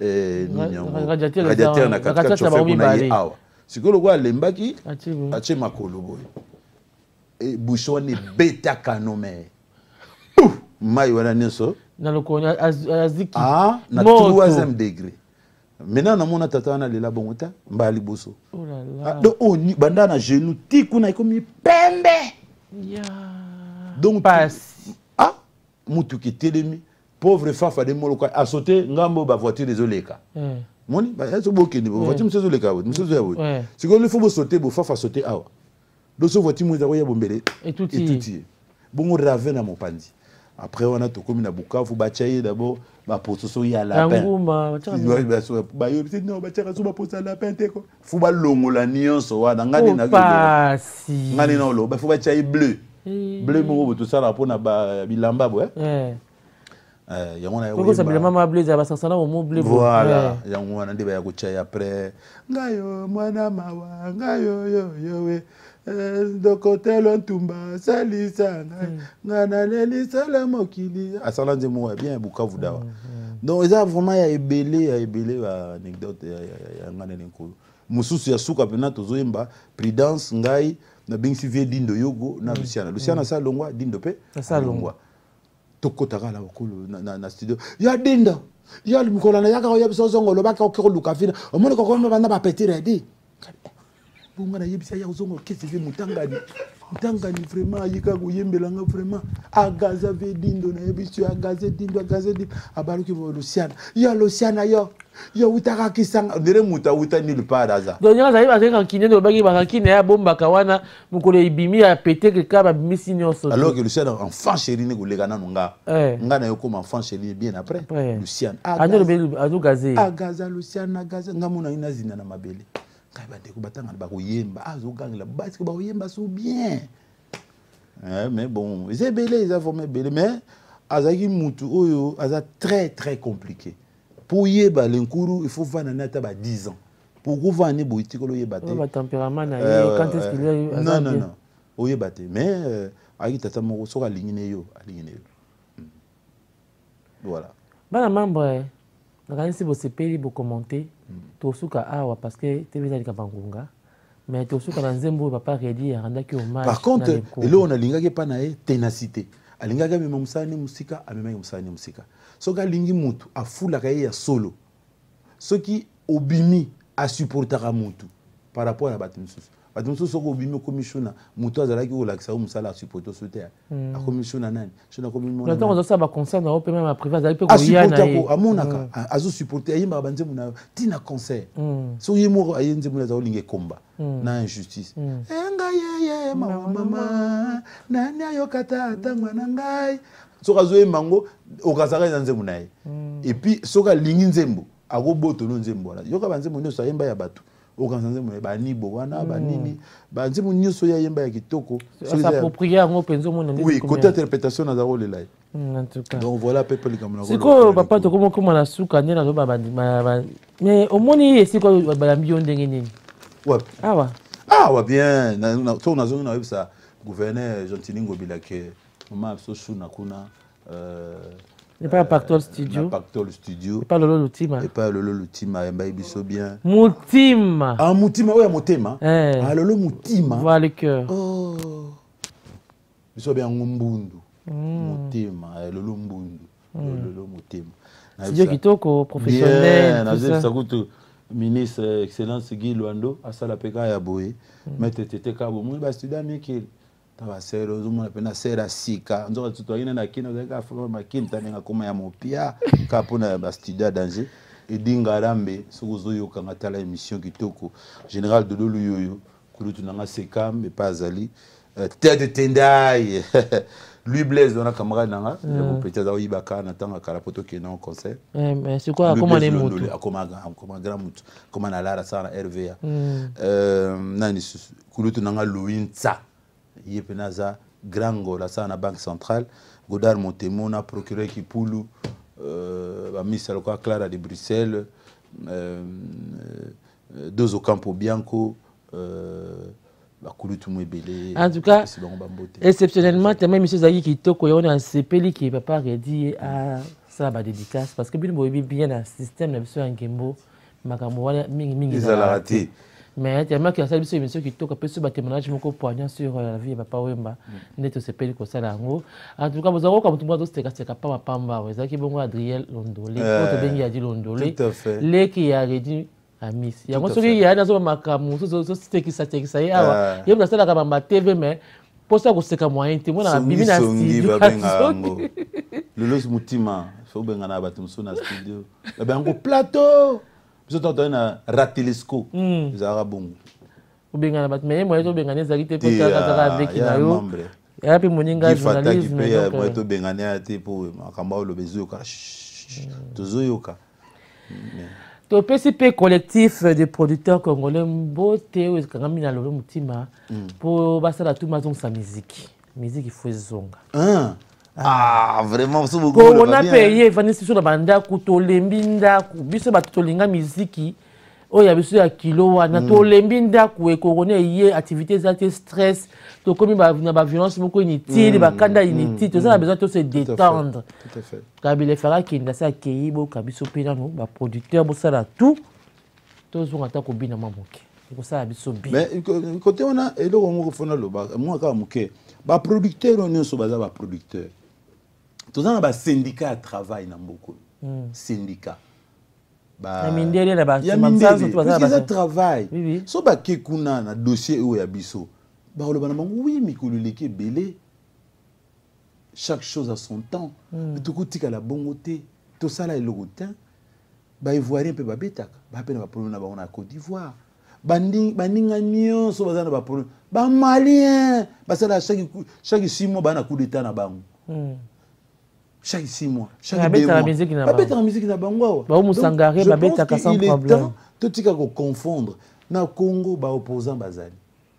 radiateur, na 4 chauffeurs, on a eu. Ah, c'est quoi le roi, l'embaki, ache makolo boy. Et bouchon est bêta canomé. Mayo, na nyoso. Dans le coin, aziki. Ah, na 3e degré. Maintenant, on a tata na lela bonta mbali boso. Oh là là. Donc on banda na genou tiku na comme pembe. Ya. Donc passe. Ah, mutu ki telemi pauvre fafa de moloka a sauté ngambo ba voiture désoleka. Moni ba eso bokeni ba voiture msezo leka wo msezo ya wo. Si ko le faut sauter bo fafa sauter awa. Donc so voiture mweza ko ya bombele et tout bongo rave na mopandi. Après, on a tout comme na Bukavu, Bachaye d'abord, ma poteau y a lapin. Non, Bachaye so ma poteau à lapin teko. Faut ba longo la nuance wa ngani na pas si. Ngani na lo, ba faut Bachaye bleu. Bleu mo tout ça là pour na ba bilamba bo yango na ko ça bilamba ma bleu za ba sansana au mot bleu. Voilà, yango na ndeba ya ko chaya après. Ngayo mwana mawa, ngayo yo we. Donc hôtel on tumba salisa ngana leli sala mokili asala nzemo bien Bukavu dawa donc ils a vraiment ya ebele anecdote ya ngana nenkolo mususu ya suka pena tozoyemba prudence ngai na bingsi vie dindo yogo na Luciana sa longwa dindo pe sa longwa tokotaka la okolo na studio ya dindo ya mikola na yaka ya biso zongolo baka okero lukafina omone ko ko bana ba petit ready bunga na yebisa ya uzongo kesi ve mutangani vraiment yika kuyembelanga vraiment agaza ve dindo na yebisu agaze dindo abaruki bo Luciana yo utaka kisanga ndere muta ni le paraza donc nyaza yiba zeka kinene obaki bakakine ya bomba kawana mukolo ibimi ya pété que ka ba bimisi nyoso alors que Luciana enfant chéri ne kolega na nga na yo comme enfant chéri bien après Luciana agaza Luciana agaza ngamuna ina zina na mabele mais bon, ils belé, ils ont formé belé, mais azaki mutu oyo aza très très compliqué. Pour yeba l'enkuru, il faut vendre nata ba 10 ans. Pour gouverner boiti ko yeba te. Le tempérament na quand est-ce qu'il est non. Oyeba te, mais aki tata moko soka lingine yo. Voilà. Bana membre si vous sepeli vous commenter tosuka awa parce que TV za likabangunga mais tosuka na nzembo papa redi randaki hommage. Par contre et là on a lingaki pa na ténacité alingaka mema musani musika amema musani musika soka lingi mutu afula ka ya solo soki obimi a supportera mutu par rapport à batimsusu soko obimi komishona mutu azalaki olakisa musala supporter soutien a komishona nani shona komishona non on ça ba concert na open même privé azali pe ko yana amonaka azo supporter yimba banze muna tina concert so yemo ayenze muna za olinge komba na injustice enga ye mama nani ayokata atangwa na ngai soka zo yemango okazaka nze muna et puis soka lingi nzembo akoboto no nzembo la yoka banze muna so yemba ya batu okanzanze muna bani bowana banini banze muna so ya yemba ya kitoko s'approprier ngo penzo mona oui côté interprétation na za role là en tout cas donc voilà peuple comme na c'est quoi papa to comment la suka ndena zo baba mais au moni c'est quoi ba mbio ndenge nini ouais ah bien na so na zo na ça gouverneur Gentilingo Bilake mama so shuna kuna Et pas Pactol Studio. Pactol Studio. Et pas Lolo Lutima. Et pas Lolo Lutima, et m'a biso bien. Moutima. Ah, Moutima, oui, Moutima. Ah, Lolo Moutima. Voilà le cœur. Oh. Biso bien Mbundu. Moutima, Lolo Mbundu. Lolo Moutima. Studio Kitoko, professionnel. Bien, ça coûte ministre Excellence Guy Luando, à la PK ya Boé. Mais t'étais Kabo, moi, bah, studio Mikel. Tava sero zumo na pena sera sika nzoka tutoyina na kino zaka afro makini tanenga koma ya mopia kapona ba studio danger edinga rambe sokuzoyo kanga tala émission kitoko général de Lolo yoyo kulutu nanga sekam et pas ali tête de Tendai lui Blaise on a camarade nanga mon petit za oyibaka na tanga kala poto kena au concert mais c'est quoi comment les mots comme grand mutu comme na lara sana RVA nani kulutu nanga Louinza il penaza grango la sana banque centrale Godard Montemona procureur qui poulu miss à Clara de Bruxelles deux au Campo Bianco en tout cas exceptionnellement tellement monsieur Zaki qui toko on a un CPL qui va pas redire à ça va dédicace parce que bien un système de monsieur Ngembo makambo wala mingi raté. Mais tellement qu'il y a cette émission qui toque un peu sur le témoignage poignant sur la vie de Papa Wemba, net se paye comme ça là. En tout cas, vous avez comme tout le monde c'est pas pamba, vous avez qui bon Adriel Londolé, autre bien il a dit Londolé, les qui a dit à Miss. Il y a moi celui il y a dans ma cam, c'est qui ça y a. Il y a dans la cam TV mais pour ça que c'est comme moyen témoin na bimina studio. Le los mutima, faut ben na batum so na studio. La ben go plateau. Vous avez un ratelesco. Vous avez un bon. Vous avez un mais moi, je vais avec il y a mon journalisme. Moi, je vais pour le besoin. Le PCP collectif de producteurs congolais, beauté ou Kamina Lolo Mutima pour basala tout mazon sa musique. Musique il faut zonga. Ah, vraiment, c'est beaucoup. On a payé, Vanessa sur la banda, couteau lembinda, biso batolinga musique. Oh, il y a biso à kilo, wana to lembinda, coué couronné, yé, activité zate stress, to comme ba violence, beaucoup inutile, ba kanda inutile, tout ça a besoin de se détendre. Tout à fait. Kabile Fara qui n'a sa keibo, kabiso pinano, ba producteur, bo ça là tout. Tous on attaque au bina mamoke. Pour ça biso bien. Mais côté on a et là on refona le ba, moi ka moke. Ba producteur on est sur baza ba producteur. Tout ça, un syndicat de travail dans beaucoup. Syndicat. Il y a un travail. Si on a un dossier où il y a biso, oui, mais il belé. Chaque chose a son temps. Tout côté à la bonne côté, tout ça là est le rotin. Il voit rien peu babeta. Pas problème na Côte d'Ivoire. Bandinganyo so bazana ba problème. Ba malien, ça là chaque 6 mois ba na coup d'état na bango. Chaque 6 mois, chaque 2 mois. La musique na bango. Il est temps tout tika ko confondre na Congo ba opposant bazali.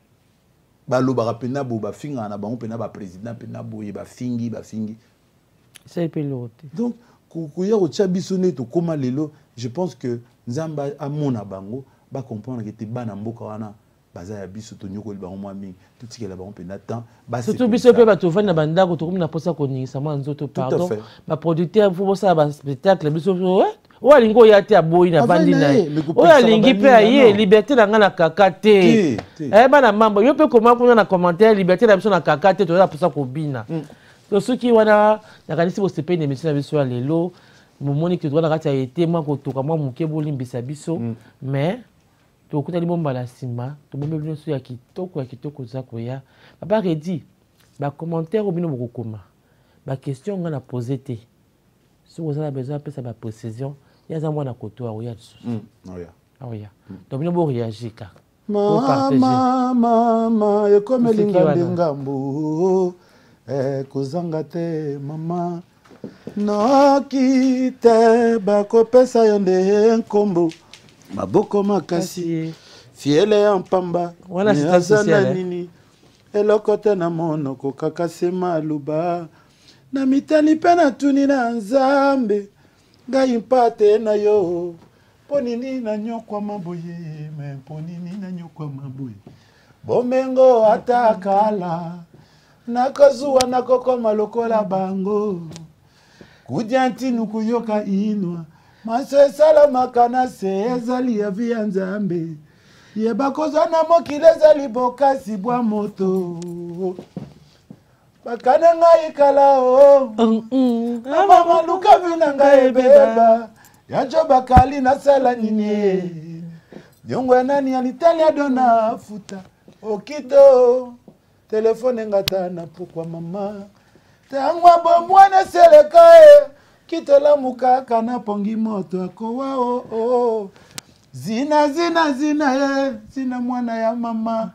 Ba lo ba rapena bo ba finga na bango pena ba président pena boye ba fingi. C'est pilote. Donc kuya ko chabiso neto koma lelo, je pense que nzamba amona bango ba comprendre que te bana mboka wana. Baza ya biso to nyoko libango mwa mingi tutiki la bango pena temps ba surtout biso pe ba to vana banda ko to comme na posa ko ningisa mwa nzoto pardon ba producteur faut ça ba spectacle biso o alingo ya te aboyi na bandi na o alingi pe aye liberté na ngana kakate bana mambo yo pe comment kuna na commentaire liberté na biso na kakate to na posa ko bina to soki wana na kanisi bo sepe na émission na biso ya lelo momoni que to na kati a été moi ko to ka mwa muke bolimbisa biso mais to kutali bomba la sima to bombe bino so ya kitoko za koya papa redi ba commentaire au bino bokoma ba question nga na poser te si vous avez besoin de sa précision il y a un mois na koto a oya oya donc bino bo réagir ka mama ekomelinga ngambo kozanga te mama noki te bakopesa yo nde nkombo maboko makasi fiele ya mpamba niazana nini eloko te na monoko kaka sema luba na mitali mpe na tuni na nzambe ngai mpate na yo mpo nini nanyokwa maboye me mpo nini nanyokwa maboye bomengo ata kala nakozuwa nakokoma lokola bango kudianti nukuyoka inwa maso esalamaka na se ezali ya vi ya nzambe yeba kozwa na mokili ezali bokasi bwa moto bakane ngai kala o mama luka vina ngai ebeba yajo bakali nasala nini nyongwe nani alitali adona futa okito telefone ngata na pokwa mama tangwa bomwana seleka kitola mukaka na pongi moto akowa o zina zina mwana ya mama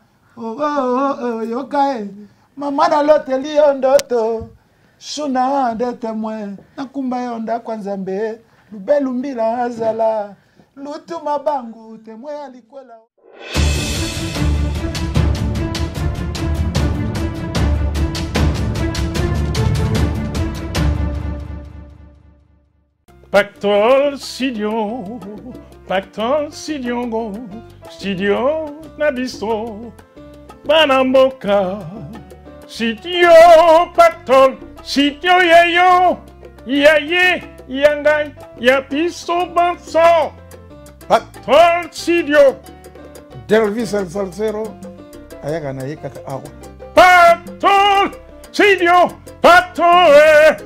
yoka mama na loteli ndoto shuna ndete mwe nakumba yonda kwa nzambe lubelu mbila azala lutu mabangu temwe alikwela. Pactol Studio, Pactol Studio, Studio Nabiso, Banamboka, Studio Pactol, Studio Yayo, Yaye, Yangai, Yapiso Banso, Pactol Studio, Delvis El Salsero, Ayagana Yekata Awa. Pactol Studio, Pactol.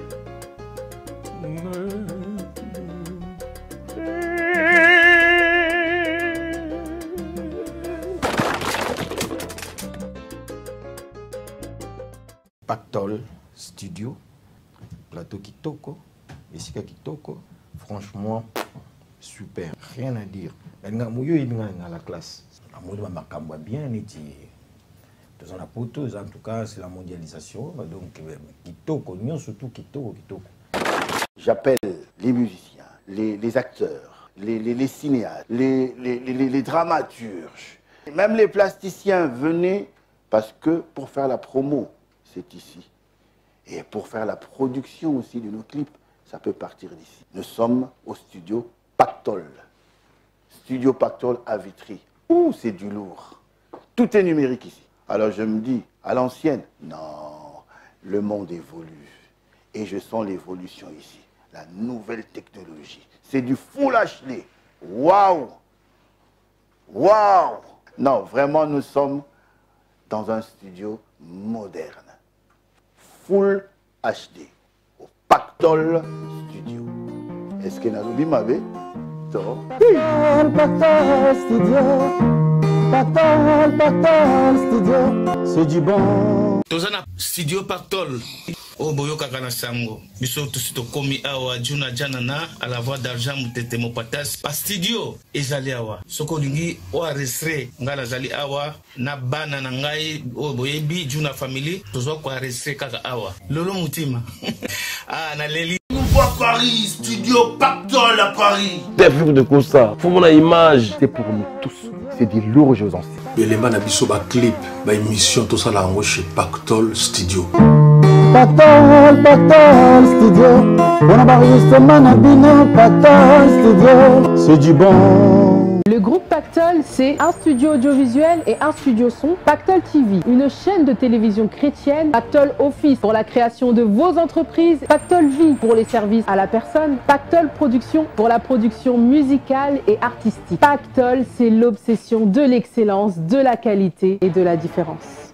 Pactol Studio, plateau Kitoko, Esika Kitoko, franchement super, rien à dire. La classe, la bien étiré. Dans la poto, en tout cas, c'est la mondialisation. Donc, Kitoko, surtout Kitoko. J'appelle les musiciens, les acteurs, les cinéastes, les dramaturges, même les plasticiens, venez parce que pour faire la promo, c'est ici. Et pour faire la production aussi de nos clips, ça peut partir d'ici. Nous sommes au studio Pactol. Studio Pactol à Vitry. Ouh, c'est du lourd. Tout est numérique ici. Alors je me dis, à l'ancienne, non, le monde évolue. Et je sens l'évolution ici. La nouvelle technologie. C'est du Full HD. Waouh! Waouh! Non, vraiment, nous sommes dans un studio moderne. Full HD. Au Pactol Studio. Est-ce que Narubi m'avait? Pactol Studio. C'est du bon. Tozana Studio Pactol. Oh boyoka kana sango biso tusito komi awa juna jana na à la voix d'argent mutete mopatas pa studio ezali awa soko lingi o arrestre ngala zali awa na bana na ngai o boyebi juna family tozo ko arrestre kaka awa lolo mutima ah na leli Paris, studio Pactol à Paris. T'es vu de quoi ça? Faut mon image. C'est pour nous tous. C'est du lourd, je vous en sais. L'élément d'abisso ba clip, ba émission tout ça là en chez Pactol Studio. Pactol Studio. On a justement Nabino Pactol Studio. C'est du bon. Le groupe Pactol, c'est un studio audiovisuel et un studio son. Pactol TV, une chaîne de télévision chrétienne. Pactol Office pour la création de vos entreprises. Pactol Vie pour les services à la personne. Pactol Production pour la production musicale et artistique. Pactol, c'est l'obsession de l'excellence, de la qualité et de la différence.